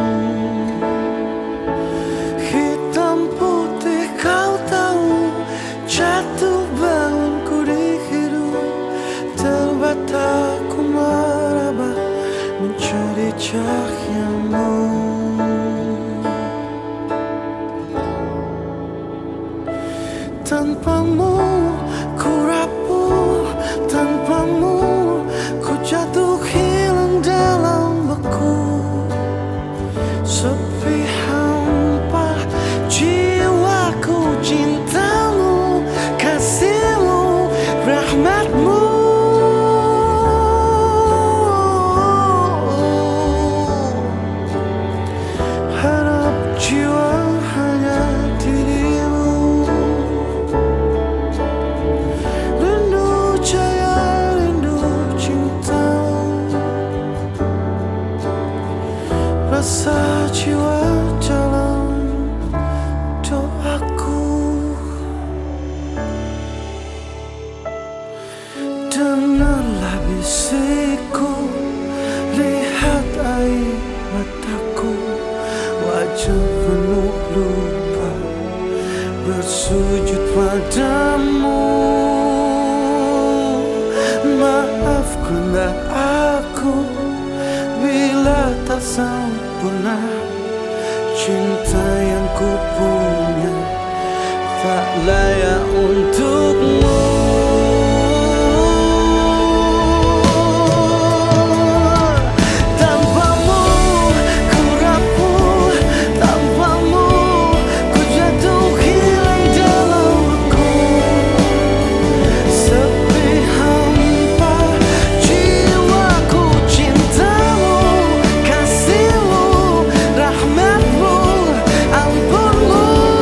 Hitam putih kau tahu, jatuh bangunku di hidup. Terbata ku meraba mencari cahayamu. Tanpamu ku rapuh, tanpamu ku jatuh hilang dalam beku. Sepi hampa jiwaku, cintamu, kasihmu, rahmatmu. Harap jiwa hanya dirimu. Rasa jiwa dalam doaku. Dengarlah bisikku, lihat air mataku, wajah penuh lupa, bersujud padamu. Maafkanlah aku bila tak sempurna. Cinta yang ku punya tak layak untukmu. Tanpamu ku rapuh, tanpamu ku jatuh hilang dalam beku. Sepi hampa jiwaku, cintamu, kasihmu, rahmatmu, ampunmu.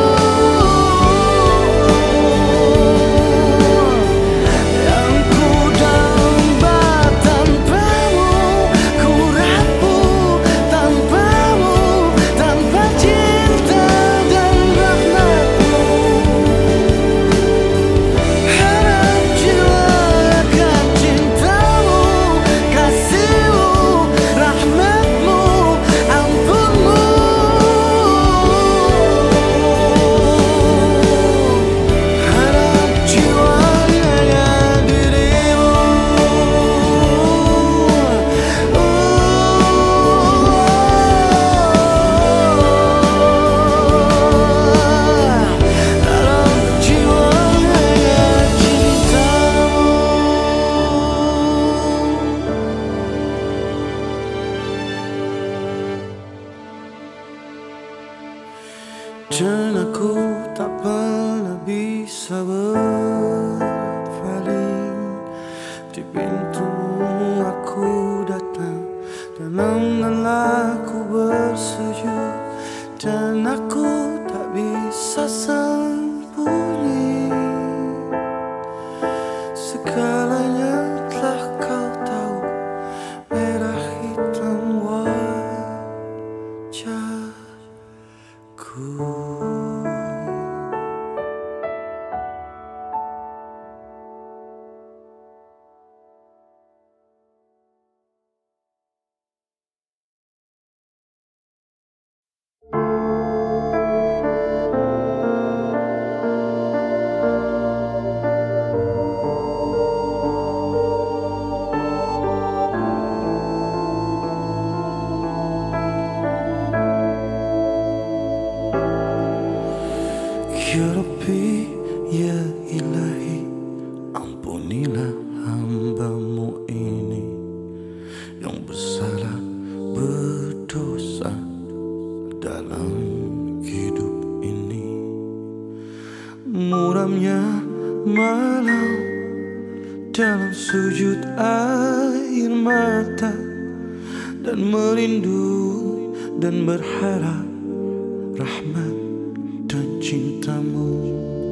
Yang ku damba tanpamu, ku rapuh tanpamu, tanpa cinta dan rahmatmu. Harap jiwa akan cintamu, kasihmu, rahmatmu, ampunmu. Harap jiwa hanya dirimu. Harap jiwa hanya cintamu. Dan aku tak pernah bisa berpaling. Di pintumu aku datang, dalam lelaku bersujud, dan aku tak bisa sembunyi. Segalanya telah kau tahu, merah hitam wajahku. Ya Rabbi, ya Ilahi, ampunilah hamba-Mu ini yang bersalah berdosa dalam hidup ini. Muramnya malam dalam sujud air mata dan merindu dan berharap rahmat dan cintamu.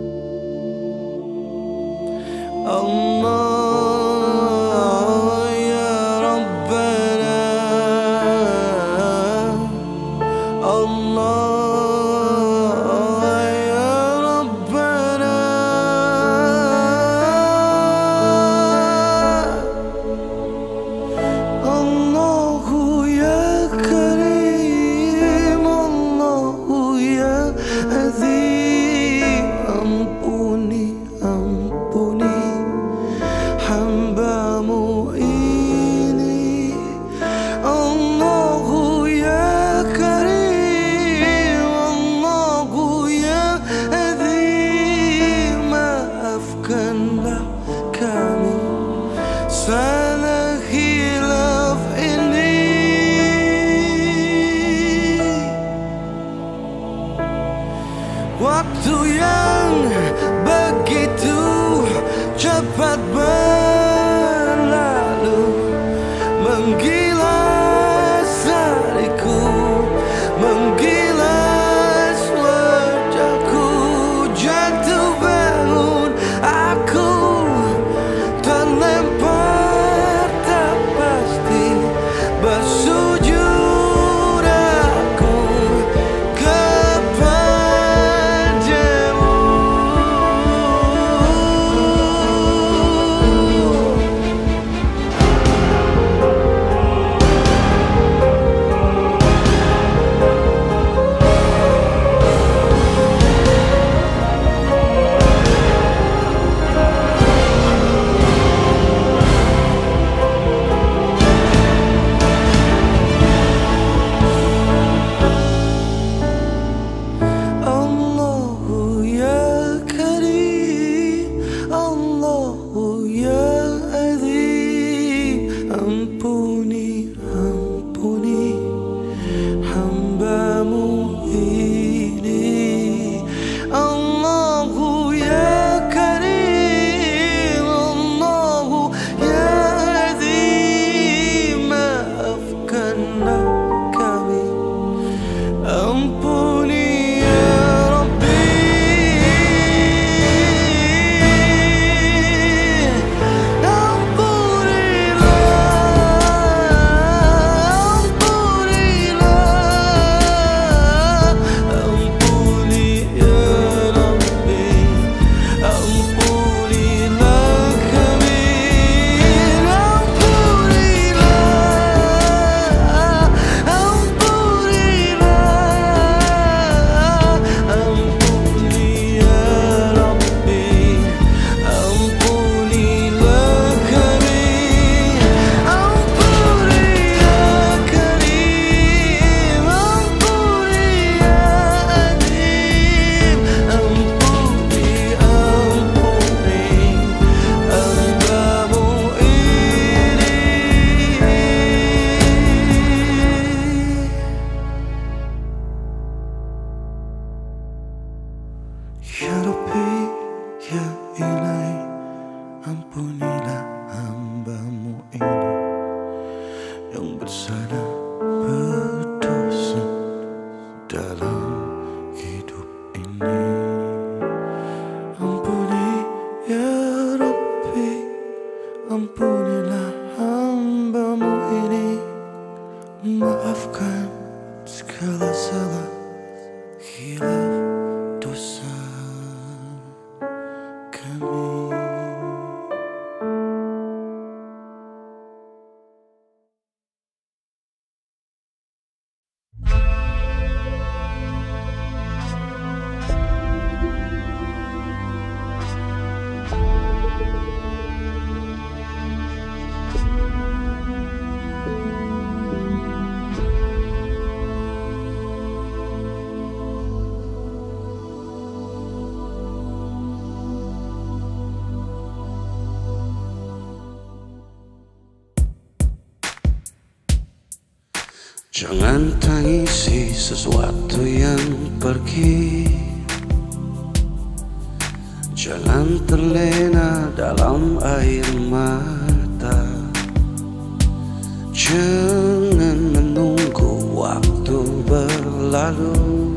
Allah ya Rabbana, Allah ya Rabbana, Allahu ya Karim, Allahu ya Azim, ampuni, ampuni hambamu ini. Allahu ya Karim, Allahu ya Azim, maafkanlah kami salah hilaf ini. Waktu yang begitu cepat berlalu, menggilas hariku, menggilas wajahku. Jatuh bangun aku, terlempar tak pasti, bersujud aku kepadamu. Allahu ya Karim, Allahu ya Azim, ampuni, ampuni hambamu ini. Allahu ya Karim, Allahu ya Azim, maafkanlah kami, ampuni ya Rabbi, ya Ilahi, ampunilah hambamu ini yang bersalah berdosa dalam hidup ini. Ampuni ya Rabbi, ampunilah hambamu ini, maafkan segala salah hilaf dosa kami. Jangan tangisi sesuatu yang pergi, jangan terlena dalam air mata. Jangan menunggu waktu berlalu,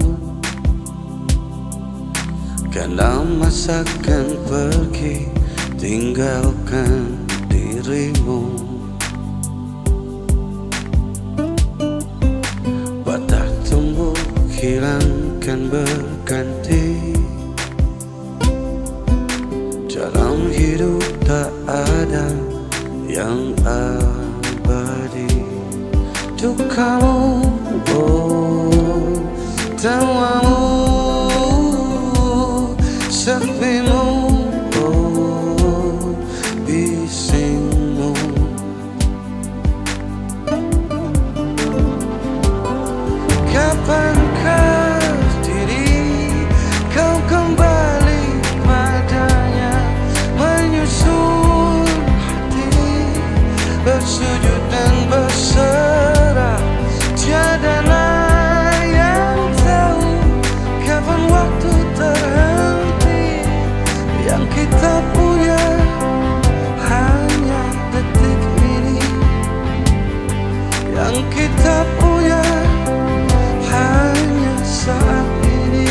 karena masa akan pergi tinggalkan dirimu. Patah tumbuh hilang kan berganti, dalam hidup tak ada yang abadi. Dukamu, oh, tawamu, sepimu, oh, bisingmu. Kapankah diri kau kembali padanya, menyusun hati, bersujud dan berserah. Tiadalah yang tahu kapan waktu terhenti. Yang kita punya hanya detik ini. Yang kita punya hanya saat ini.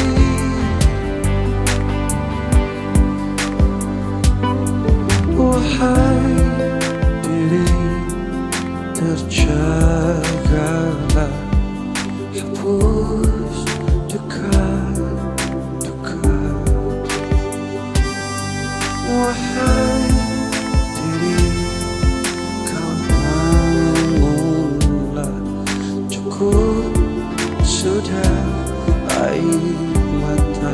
Wahai diri, terjagalah, hapus duka-duka. Wahai diri, kau bangunlah, cukup sudah air mata.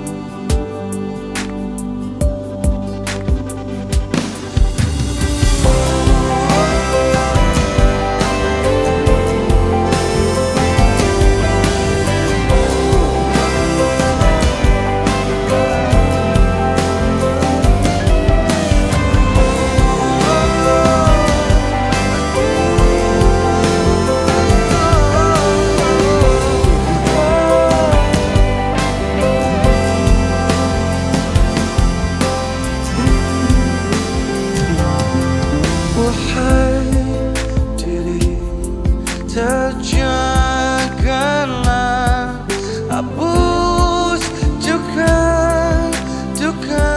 Wahai diri, terjagalah, hapus duka-duka.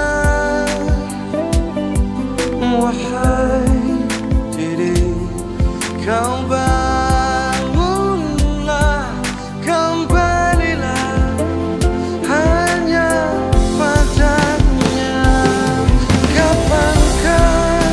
Wahai diri, kau bangunlah, kembalilah hanya padanya. Kapankah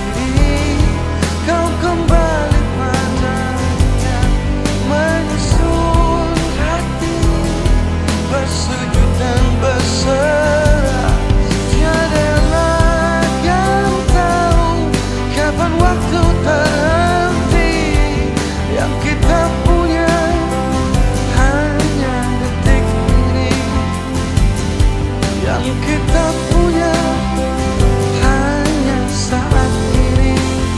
kau kembali padanya, menyusun hati, bersujud dan berserah. Tiadalah yang tahu kapan waktu terhenti. Yang kita punya hanya detik ini. Yang kita punya hanya saat ini.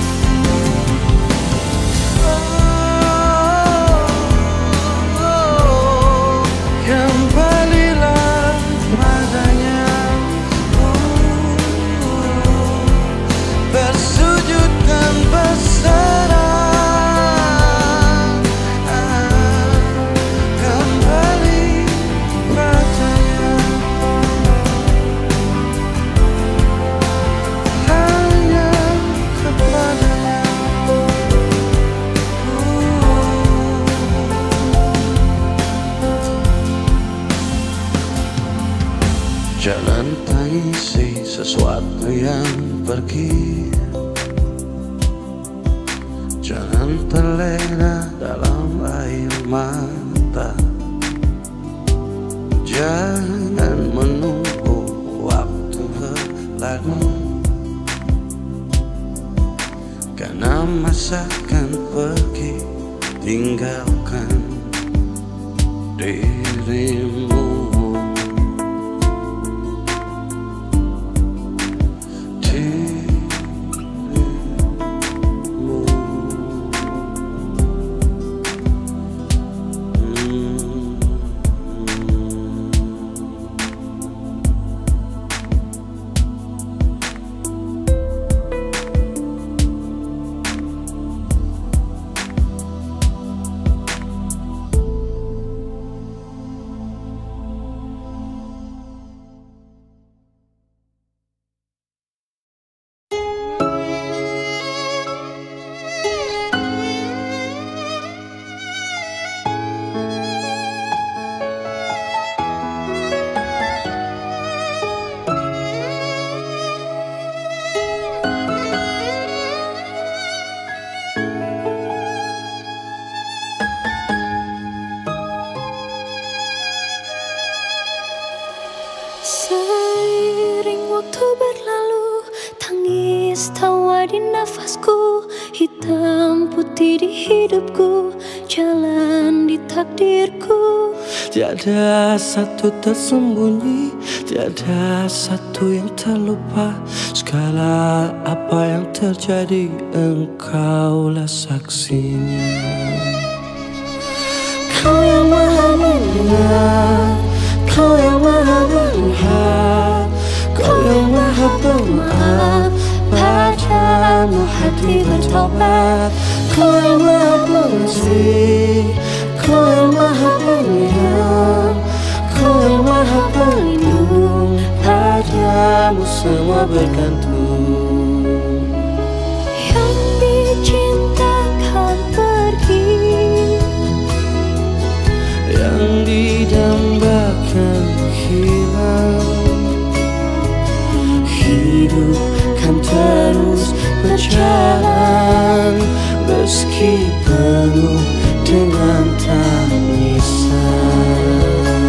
Kembalilah padanya, bersujud dan berserah. Kembali padanya, hanya kepadanya. Jangan tangisi sesuatu yang pergi, jangan terlena dalam air mata. Jangan menunggu waktu berlalu, karena masa akan pergi tinggalkan dirimu. berhenti di hidupku, jalan di takdirku. Tiada satu tersembunyi, tiada satu yang terlupa. Segala apa yang terjadi, engkaulah saksinya. Kau yang maha mendengar, kau yang maha melihat, kau yang maha pemaaf, padamu hati bertobat. Kau yang maha pengasih, kau yang maha penyayang, kau yang maha pelindung, padamu semua bergantung. Yang dicintakan pergi, yang didambakan hilang. Hidup kan terus berjalan meski penuh dengan tangisan.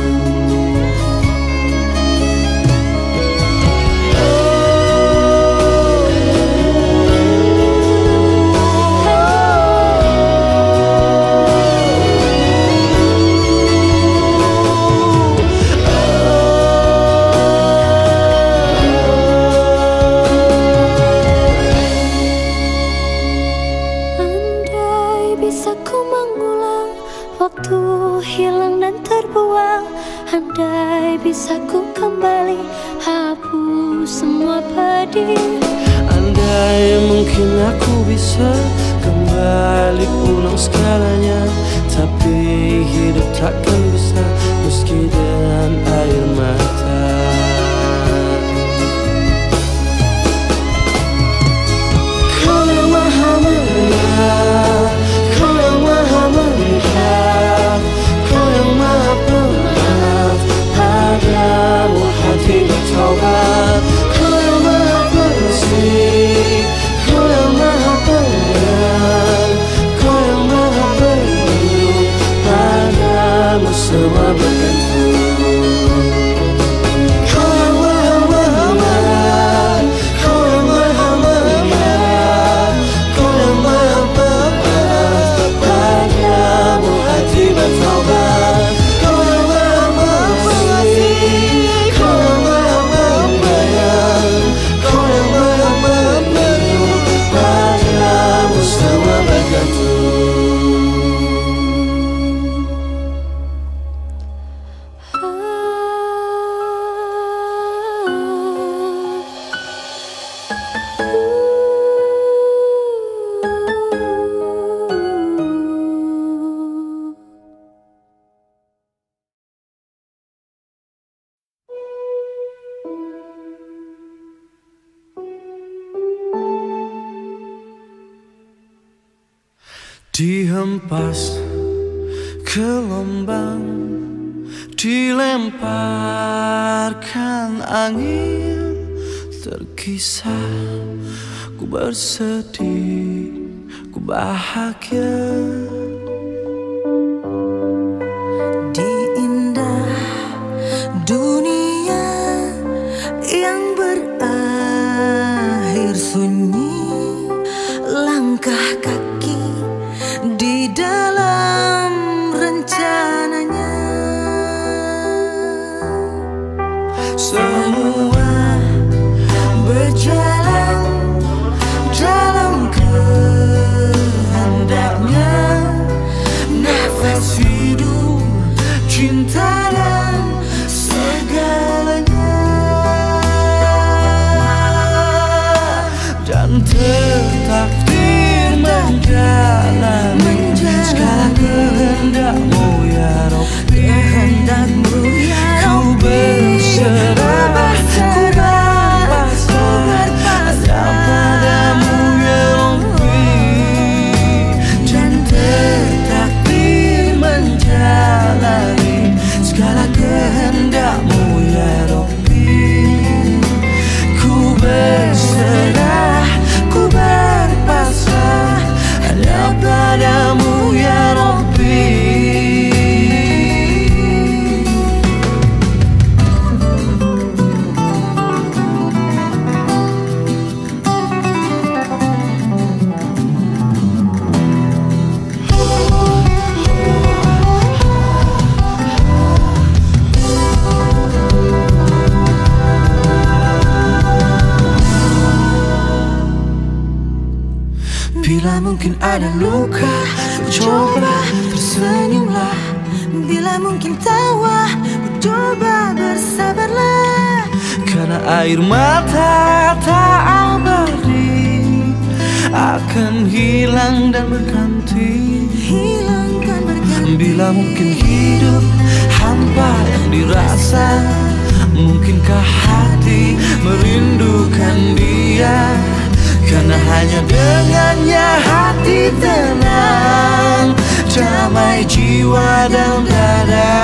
Waktu hilang dan terbuang, andai bisa ku kembali, hapus semua pedih. Andai mungkin aku bisa kembali ulang segalanya, tapi hidup takkan bisa meski dengan air mata. Kau yang maha mendengar, kau yang maha melihat, kau yang maha pemaaf, padamu hati bertaubat. Kau yang maha pengasih, kau yang maha penyayang, kau yang maha pelindung, padamu semua bergantung. Kau yang maha mendengar, kau yang maha melihat, kau yang maha pemaaf, padamu hati bertaubat. Kau yang maha pengasih, kau yang maha penyayang, kau yang maha pelindung, padamu semua bergantung. Dihempas ke gelombang, dilemparkan angin, terkisah ku bersedih, ku bahagia. Di indah dunia yang berakhir sunyi, langkah kaki di dalam rencananya. Semua berjalan dalam kehendaknya. Nafas hidup, cinta dan segalanya. Dan tertakdir menjalani segala kehendakmu ya Rabbi. Kehendakmu ya Ku berserah, ku berpasrah hanya padamu ya Rabbi. Dan tertakdir menjalani segala kehendakmu ya Rabbi. Ku berserah, ku berpasrah hanya padamu ya Rabbi. ada luka. Coba tersenyumlah, bila mungkin tawa, coba bersabarlah. Karena air mata tak abadi akan hilang dan berganti. Hilangkan berganti. Bila mungkin hidup hampa yang dirasa, mungkinkah hati merindukan dia? Karena hanya dengannya hati tenang, damai jiwa dan dada.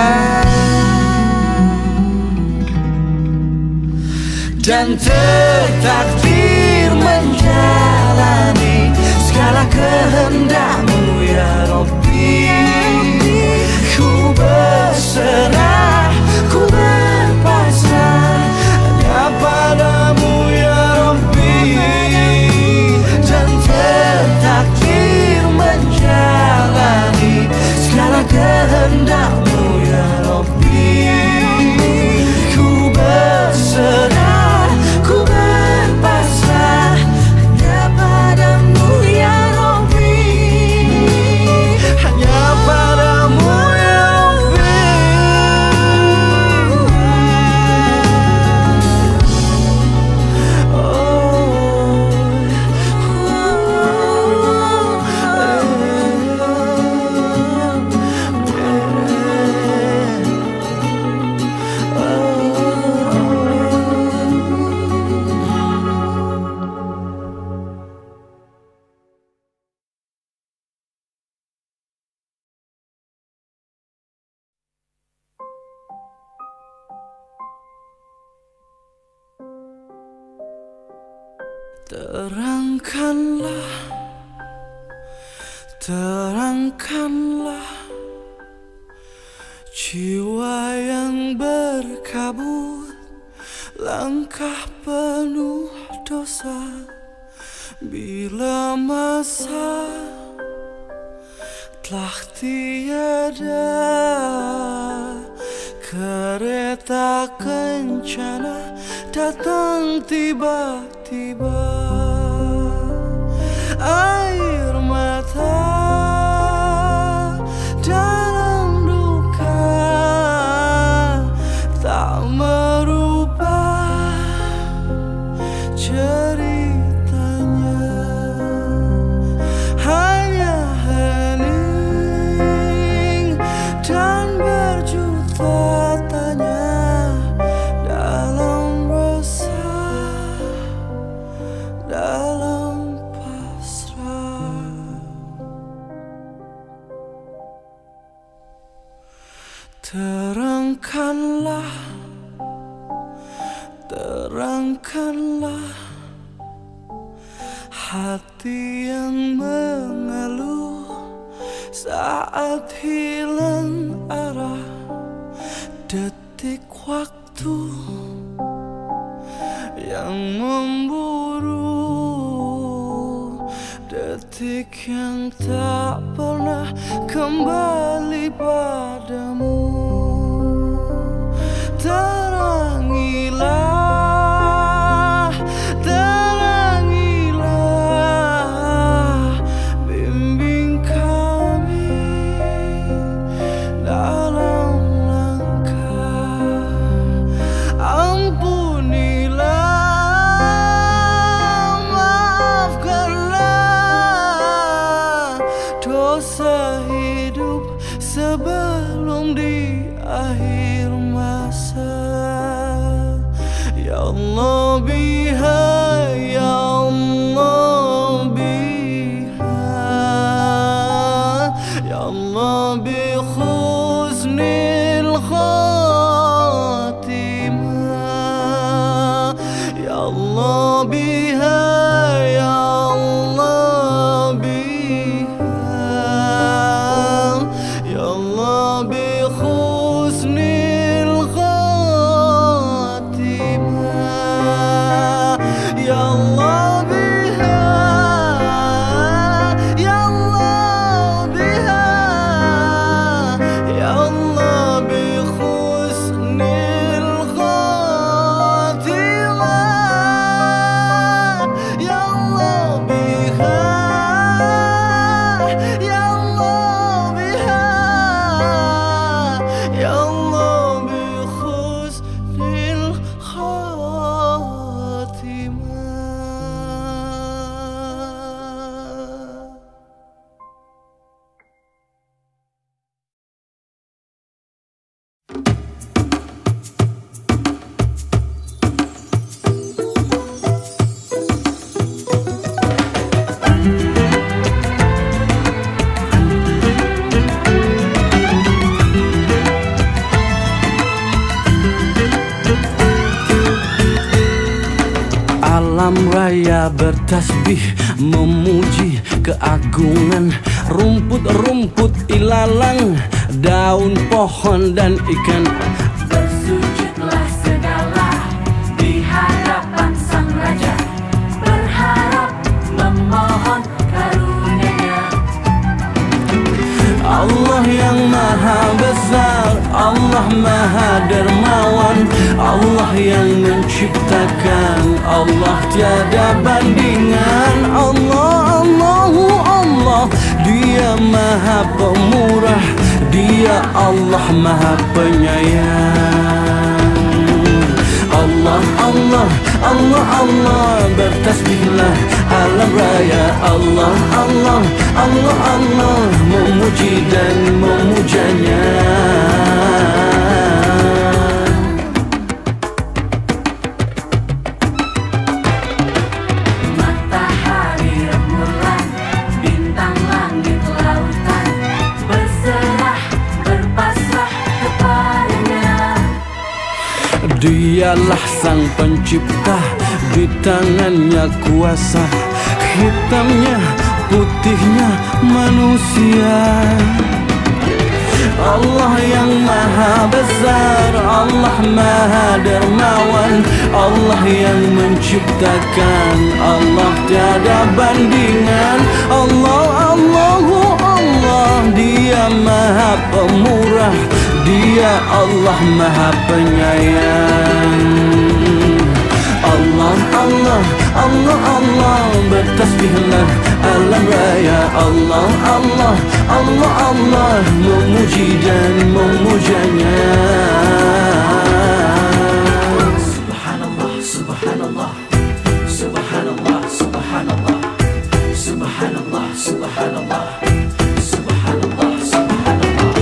Dan tertakdir menjalani segala kehendak-Mu ya Rabbi. Ku berserah, ku berpasrah hanya padamu ya Rabbi. Dan tertakdir menjalani segala kehendak-Mu ya Rabbi. Ku berserah, ku berpasrah hanya padamu ya Rabbi. Hanya padamu ya Rabbi. Terangkanlah, terangkanlah jiwa yang berkabut, langkah penuh dosa. Bila masa telah tiada, kereta kencana datang tiba-tiba. Air mata dalam duka tak merubah ceritanya. Hanya hening dan berjuta tanya dalam resah, dalam pasrah. Terangkanlah, terangkanlah hati yang mengeluh saat hilang arah. Detik waktu yang memburu, detik yang tak pernah kembali padamu. Terangilah, terangilah, bimbing kami dalam langkah. Ampunilah, maafkanlah dosa hidup sebelum di akhir masa. Ya Allah biha, ya Allah biha, ya Allah bi khusnil khatimah. Ya Allah biha, ya Allah biha, ya Allah bi khusnil khatimah. bertasbih memuji keagungan rumput-rumput ilalang, daun pohon dan ikan. Bersujudlah segala di hadapan Sang Raja, berharap memohon karunia-Nya. Allah yang maha besar, Allah maha dermawan, Allah yang menciptakan, Allah tiada bandingan. Allah, Allahu Allah, Dia maha pemurah, Dia Allah maha penyayang. Allah, Allah, Allah, Allah, bertasbihlah alam raya. Allah, Allah, Allah, Allah, memuji dan memujanya. Matahari, rembulan, bintang, langit, lautan, berserah, berpasrah kepadanya. Dialah sang pencipta, di tangannya kuasa, hitamnya, putihnya manusia. Allah yang maha besar, Allah maha dermawan, Allah yang menciptakan, Allah tiada bandingan. Allah, Allahu Allah, Dia maha pemurah, Dia Allah maha penyayang. Allah, Allah, Allah, Allah, bertasbihlah alam raya. Allah, Allah, Allah, Allah, memuji dan memujanya. Subhanallah, subhanallah, subhanallah, subhanallah, subhanallah, subhanallah, subhanallah, subhanallah.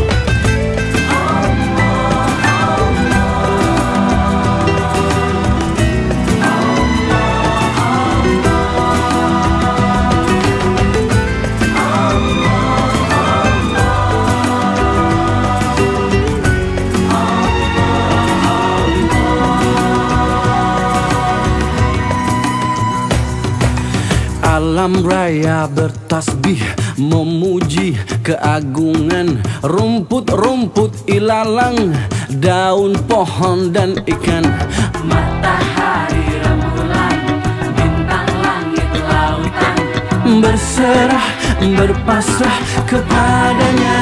Alam raya bertasbih memuji keagungan rumput-rumput ilalang, daun pohon dan ikan. Matahari, rembulan, bintang, langit, lautan, berserah, berpasrah kepadanya.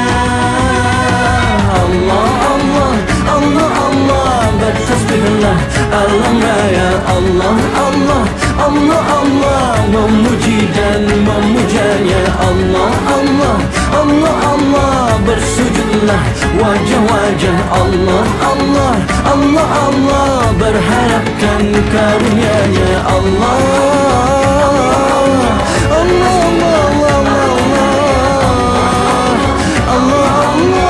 Allah, Allah, Allah, Allah, bertasbihlah alam raya. Allah, Allah, Allah, Allah, memuji dan memujanya. Allah, Allah, Allah, Allah, bersujudlah wajah-wajah. Allah, Allah, Allah, Allah, berharapkan karunia-Nya. Allah, Allah, Allah, Allah, Allah, Allah, Allah.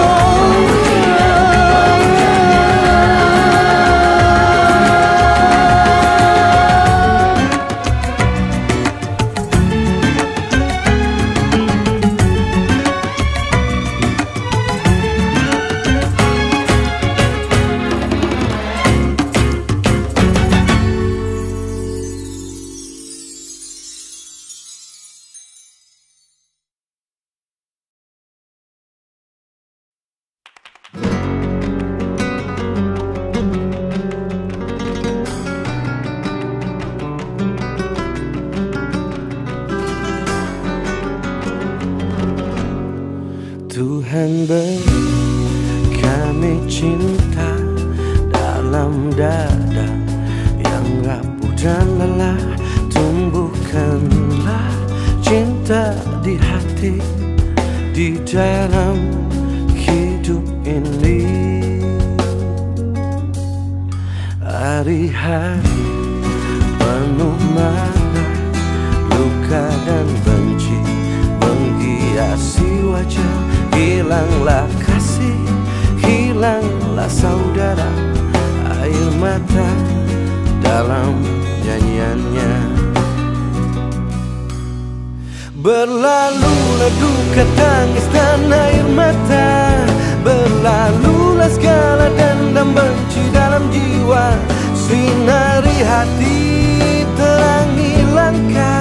Tuhan beri kami cinta dalam dada yang rapuh dan lelah. Tumbuhkanlah cinta di hati, di dalam hidup ini. Hari-hari penuh marah, luka dan benci menghiasi wajah. Hilanglah kasih, hilanglah saudara, air mata dalam nyanyiannya. Berlalulah duka, tangis dan air mata, berlalulah segala dendam benci dalam jiwa. Sinari hati, terangi langkah,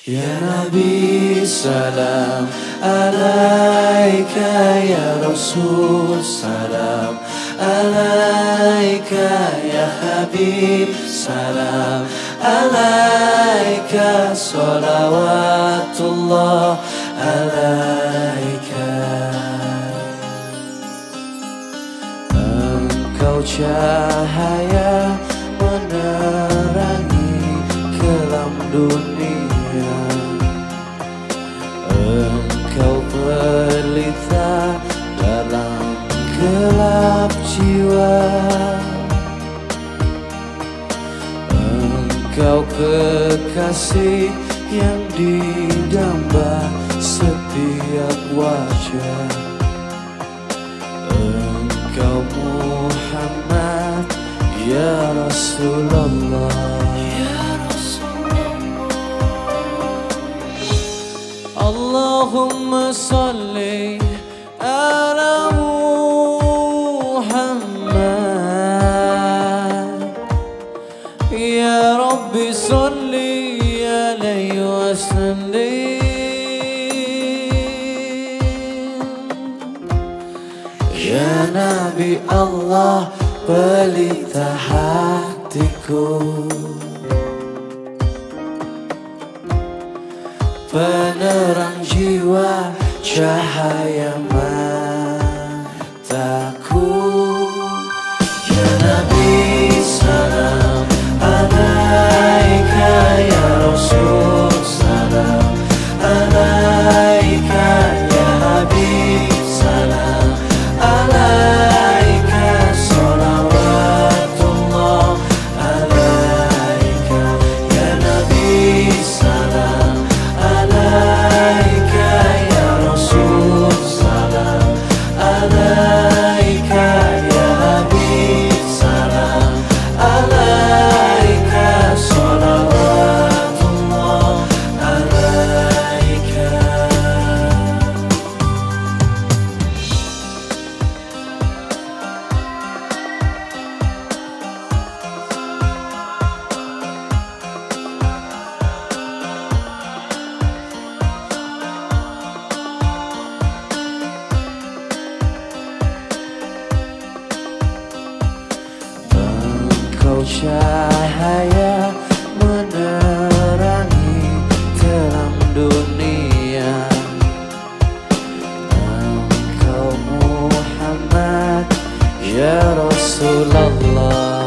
Ya Nabi salam alaika, ya Rasul salam alaika, ya Habib salam alaika, salawatullah alaika. Engkau cahaya menerangi kelam dunia, engkau pelita dalam gelap jiwa, engkau kekasih yang didamba setiap wajah, engkau Muhammad ya Rasulullah. Allahumma salli ala Muhammad, ya Rabbi salli alaihi wa sallim. Ya Nabi Allah pelita hatiku, penerang jiwa, cahaya mataku. Ya Nabi salam alaika, ya Rasul salam alaika, ya Habib salam alaika, salawatullah alaika. Ya Nabi salam alaika, ya Rasul salam alaika, ya Habib salam alaika, salawatullah alaika. Engkau cahaya menerangi dalam dunia, engkau Muhammad ya Rasulullah.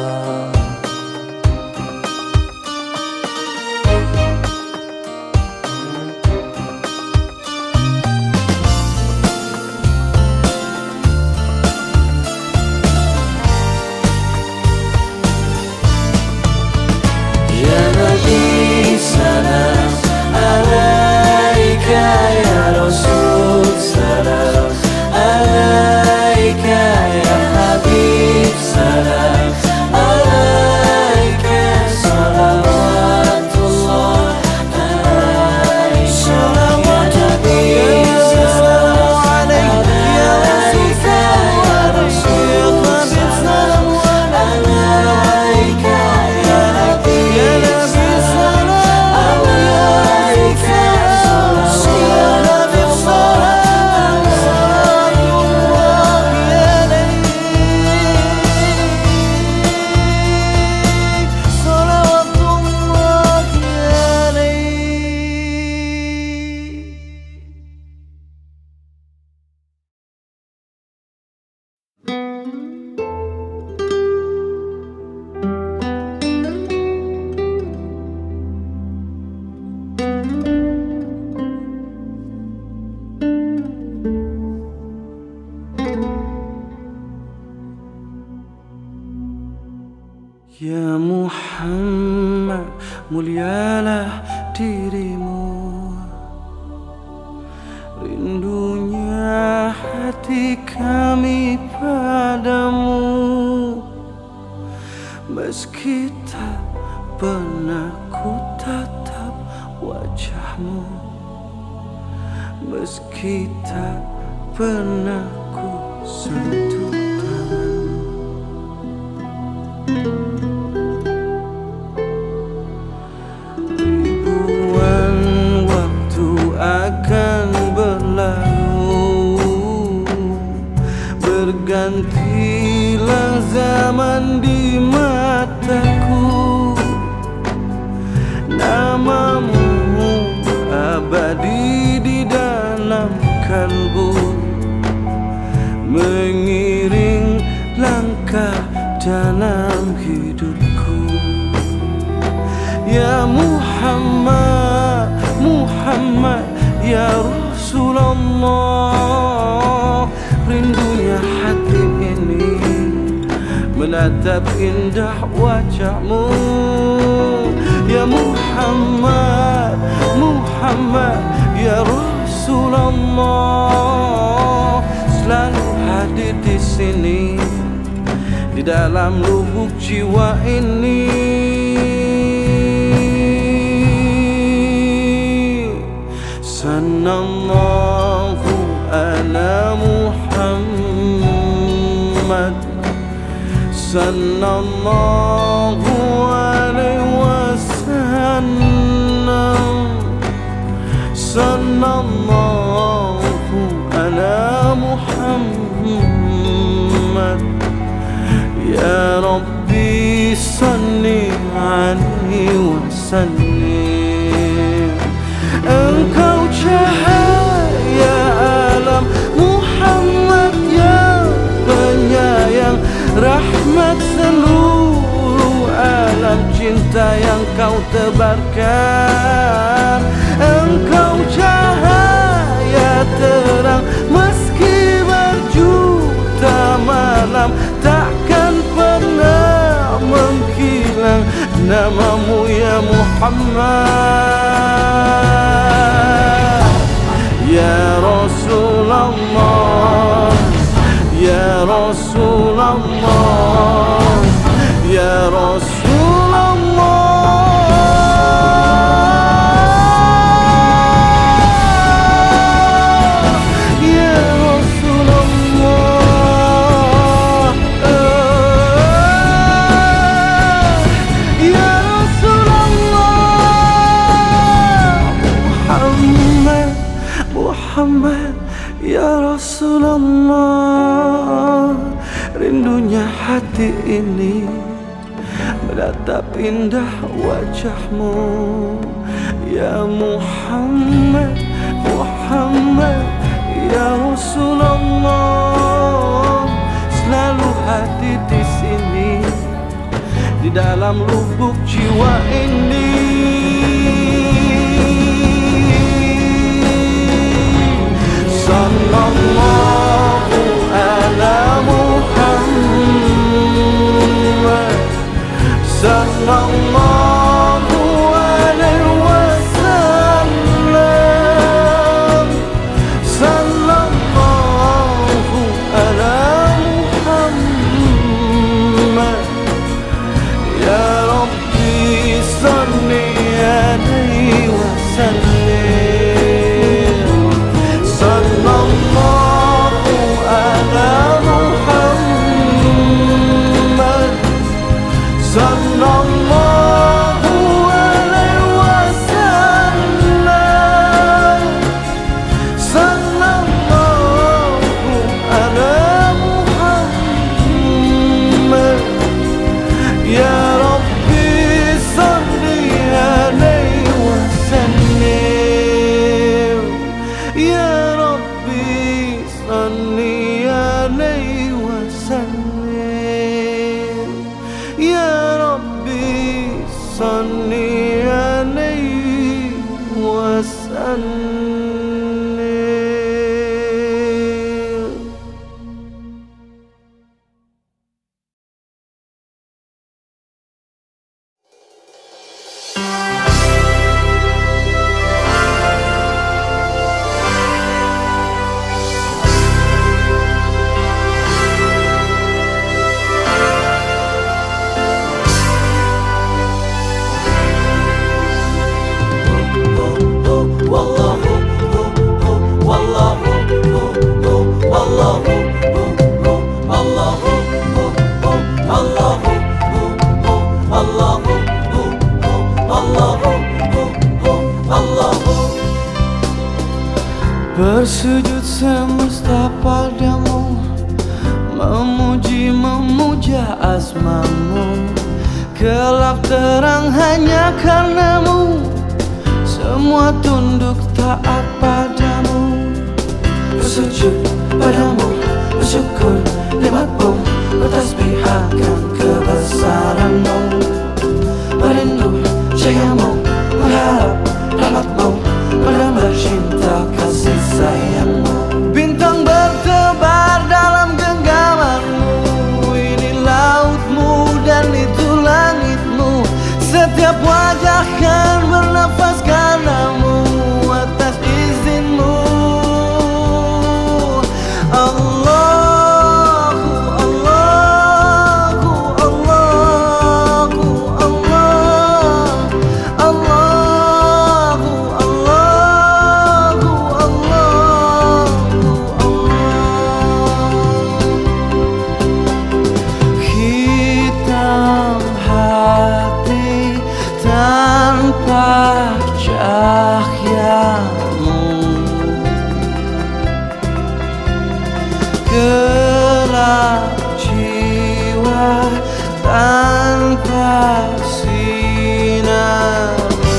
Ya Nabi salam alaika, ya Rasul salam alaika, ya Habib salam alaika, salawatullah alaika. Ya Nabi salam alaika, ya Rasul salam alaika, ya Habib Ya Muhammad, mulialah dirimu, rindunya hati kami padamu. Meski tak pernah ku tatap wajahmu, meski tak pernah ku sentuh tanganmu, ribuan Muhammad, Muhammad ya Rasulullah. Rindunya hati ini menatap indah wajahmu. Ya Muhammad, Muhammad ya Rasulullah. Selalu hadir di sini, di dalam lubuk jiwa ini. Sanallahu ala Muhammad, sallallahu alaihi wasallam, sallallahu ala Muhammad. Ya Rabbi salli alaihi wasallim. Engkau cahaya alam, Muhammad ya penyayang, rahmat seluruh alam, cinta yang kau tebarkan. Engkau cahaya terang, meski berjuta malam, takkan pernah menghilang namamu ya Muhammad. Ya Rasulullah, ya Rasulullah, ya Rasulullah. Muhammad ya Rasulullah. Rindunya hati ini menatap indah wajahmu. Ya Muhammad, Muhammad ya Rasulullah. Selalu hadir di sini, di dalam lubuk jiwa ini. Sallallahu ala Muhammad, sallallahu alaihi wasallam, sallallahu ala Muhammad. Ya Rabbi salli alaihi wasallam. Bersujud semesta padamu, memuji memuja asmamu. Gelap terang hanya karenamu, semua tunduk taat padamu. Bersujud padamu, bersyukur nikmatmu, bertasbihkan kebesaranmu, merindu cahayamu, berharap Setiap wajah kan bernafas karenamu atas izinmu. Allahu, Allahu, Allahu, Allah, Allahu, Allahu, Allahu, Allah. Hitam hati tanpa cahayamu, gelap jiwa tanpa sinarmu.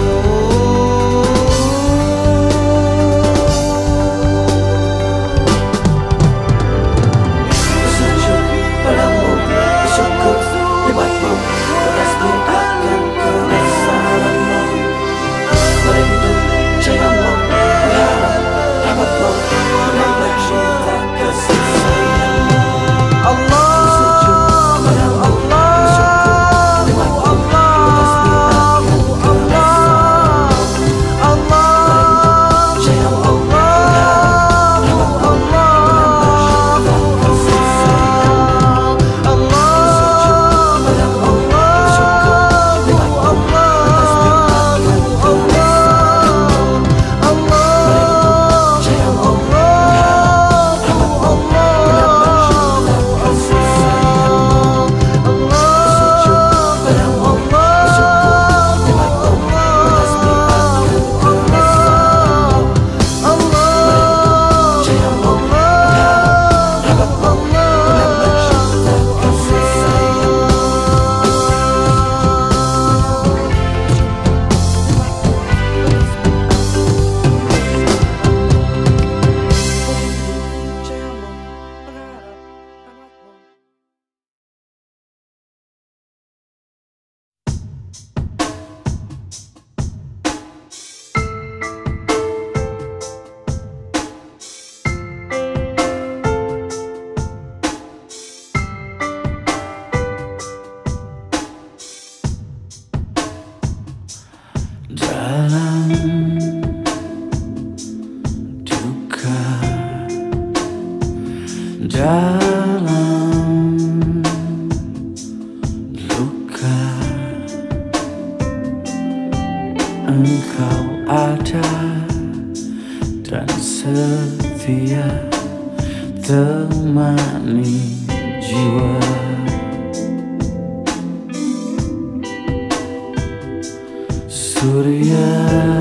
Sujud padamu, bersyukur nikmatmu, bertasbih akan kebesaranmu, merindu cahayamu, berharap rahmatmu, menambah cinta kasih sayangmu. Sujud padamu, bersyukur nikmatmu, bertasbih akan kebesaranmu, merindu cahayamu, berharap rahmatmu, menambah cinta kasih sayangmu. Dalam duka, dalam luka, Engkau ada dan setia temani jiwa. Surya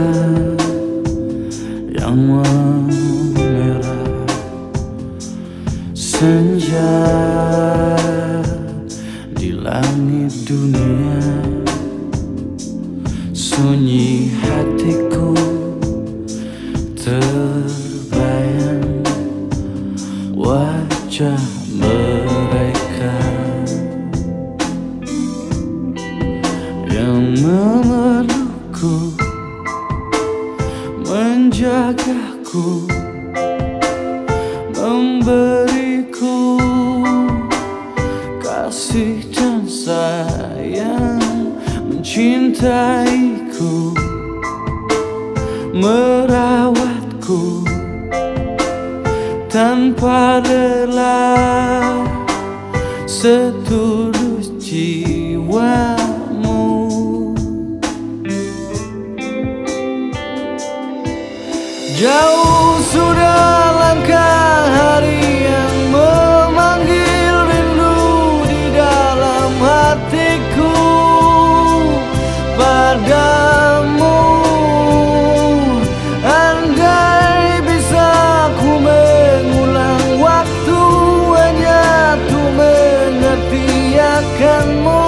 yang memerah, senja di langit dunia, sunyi hatiku terbayang wajah mereka yang memelukku, menjagaku, memberiku kasih dan sayang, mencintaiku, merawatku tanpa lelah, setulus jiwamu. Jauh sudah langkah hari yang memanggil rindu di dalam hatiku padamu. Andai bisa ku mengulang waktu, hanya ku mengerti akanmu.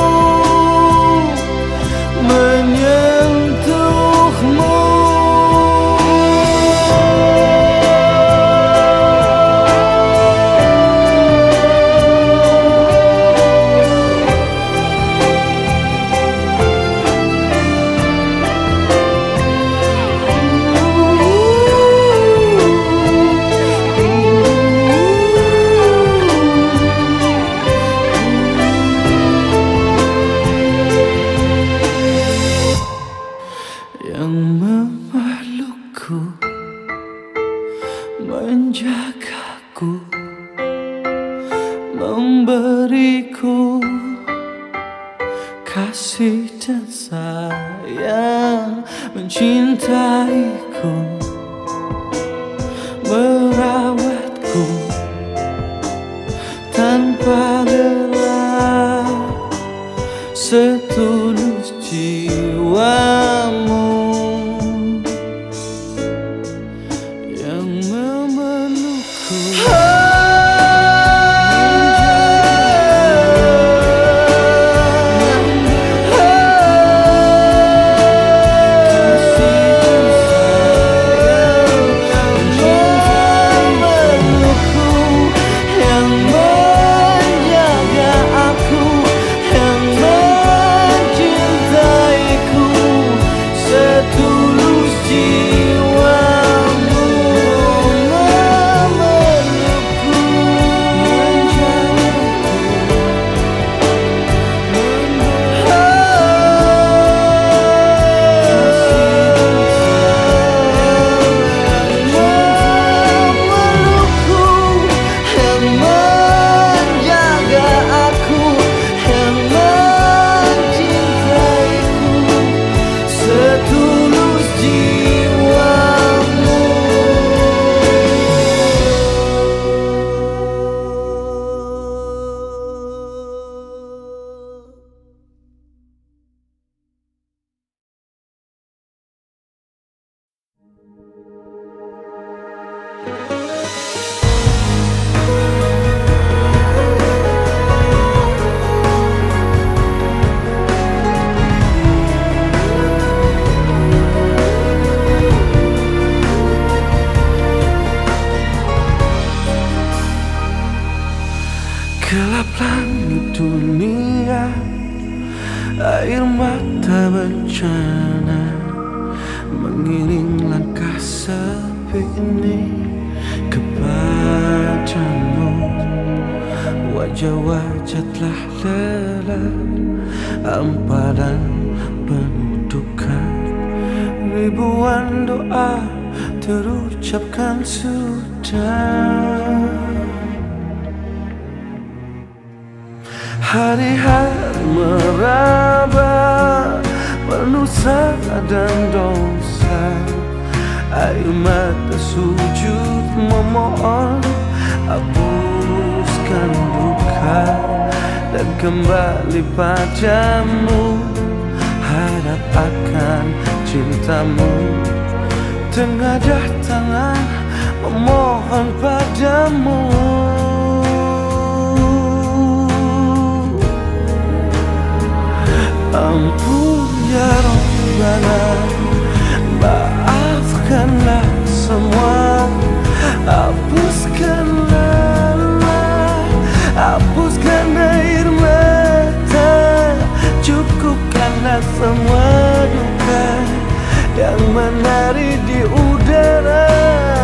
kasih dan sayang mencintaiku, merawatku tanpa lelah, setulus jiwamu yang memelukku. Gelap langit dunia, air mata bencana mengiring langkah sepi ini kepadamu. Wajah-wajah telah lelah, hampa dan penuh duka. Ribuan doa terucapkan sudah. Hari-hari meraba, penuh salah dan dosa. Air mata sujud memohon, hapuskan duka dan kembali padamu. Harap akan cintamu, tengadah tangan memohon padamu. Ampun ya Rabbana, maafkanlah semua. Hapuskan air mata, cukupkanlah semua duka yang menari di udara.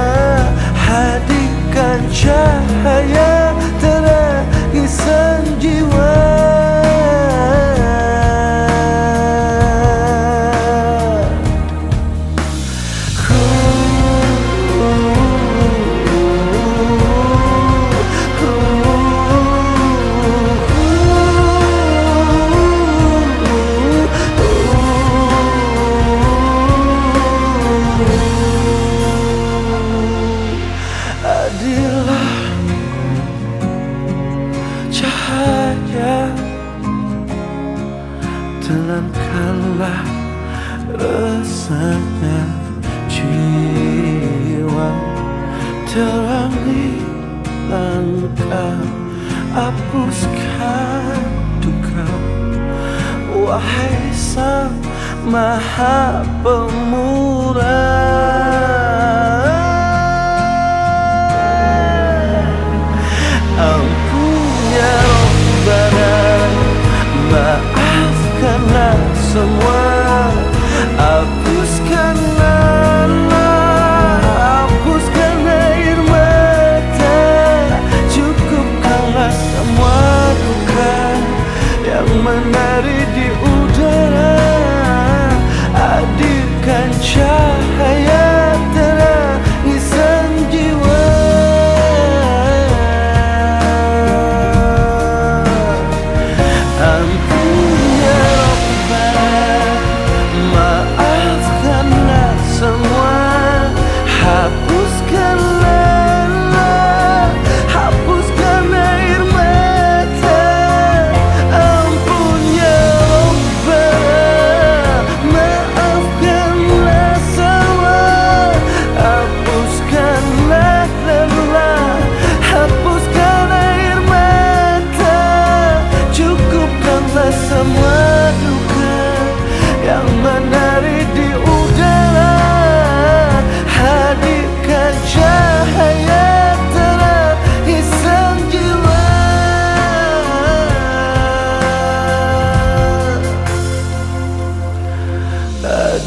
Hadirkan cahaya teragisan jiwa. Tenangkanlah resahnya jiwa, terangi langkah, hapuskan duka. Wahai Sang Maha Pemurah, ampun ya Rabbana, maafkanlah semua. Hapuskan air mata, cukupkanlah semua duka yang menari di udara. Hadirkan cahaya teragisan jiwa. Ampun ya Rabbana,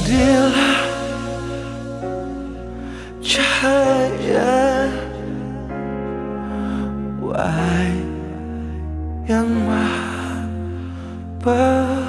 Jadilah cahaya, wahai yang maha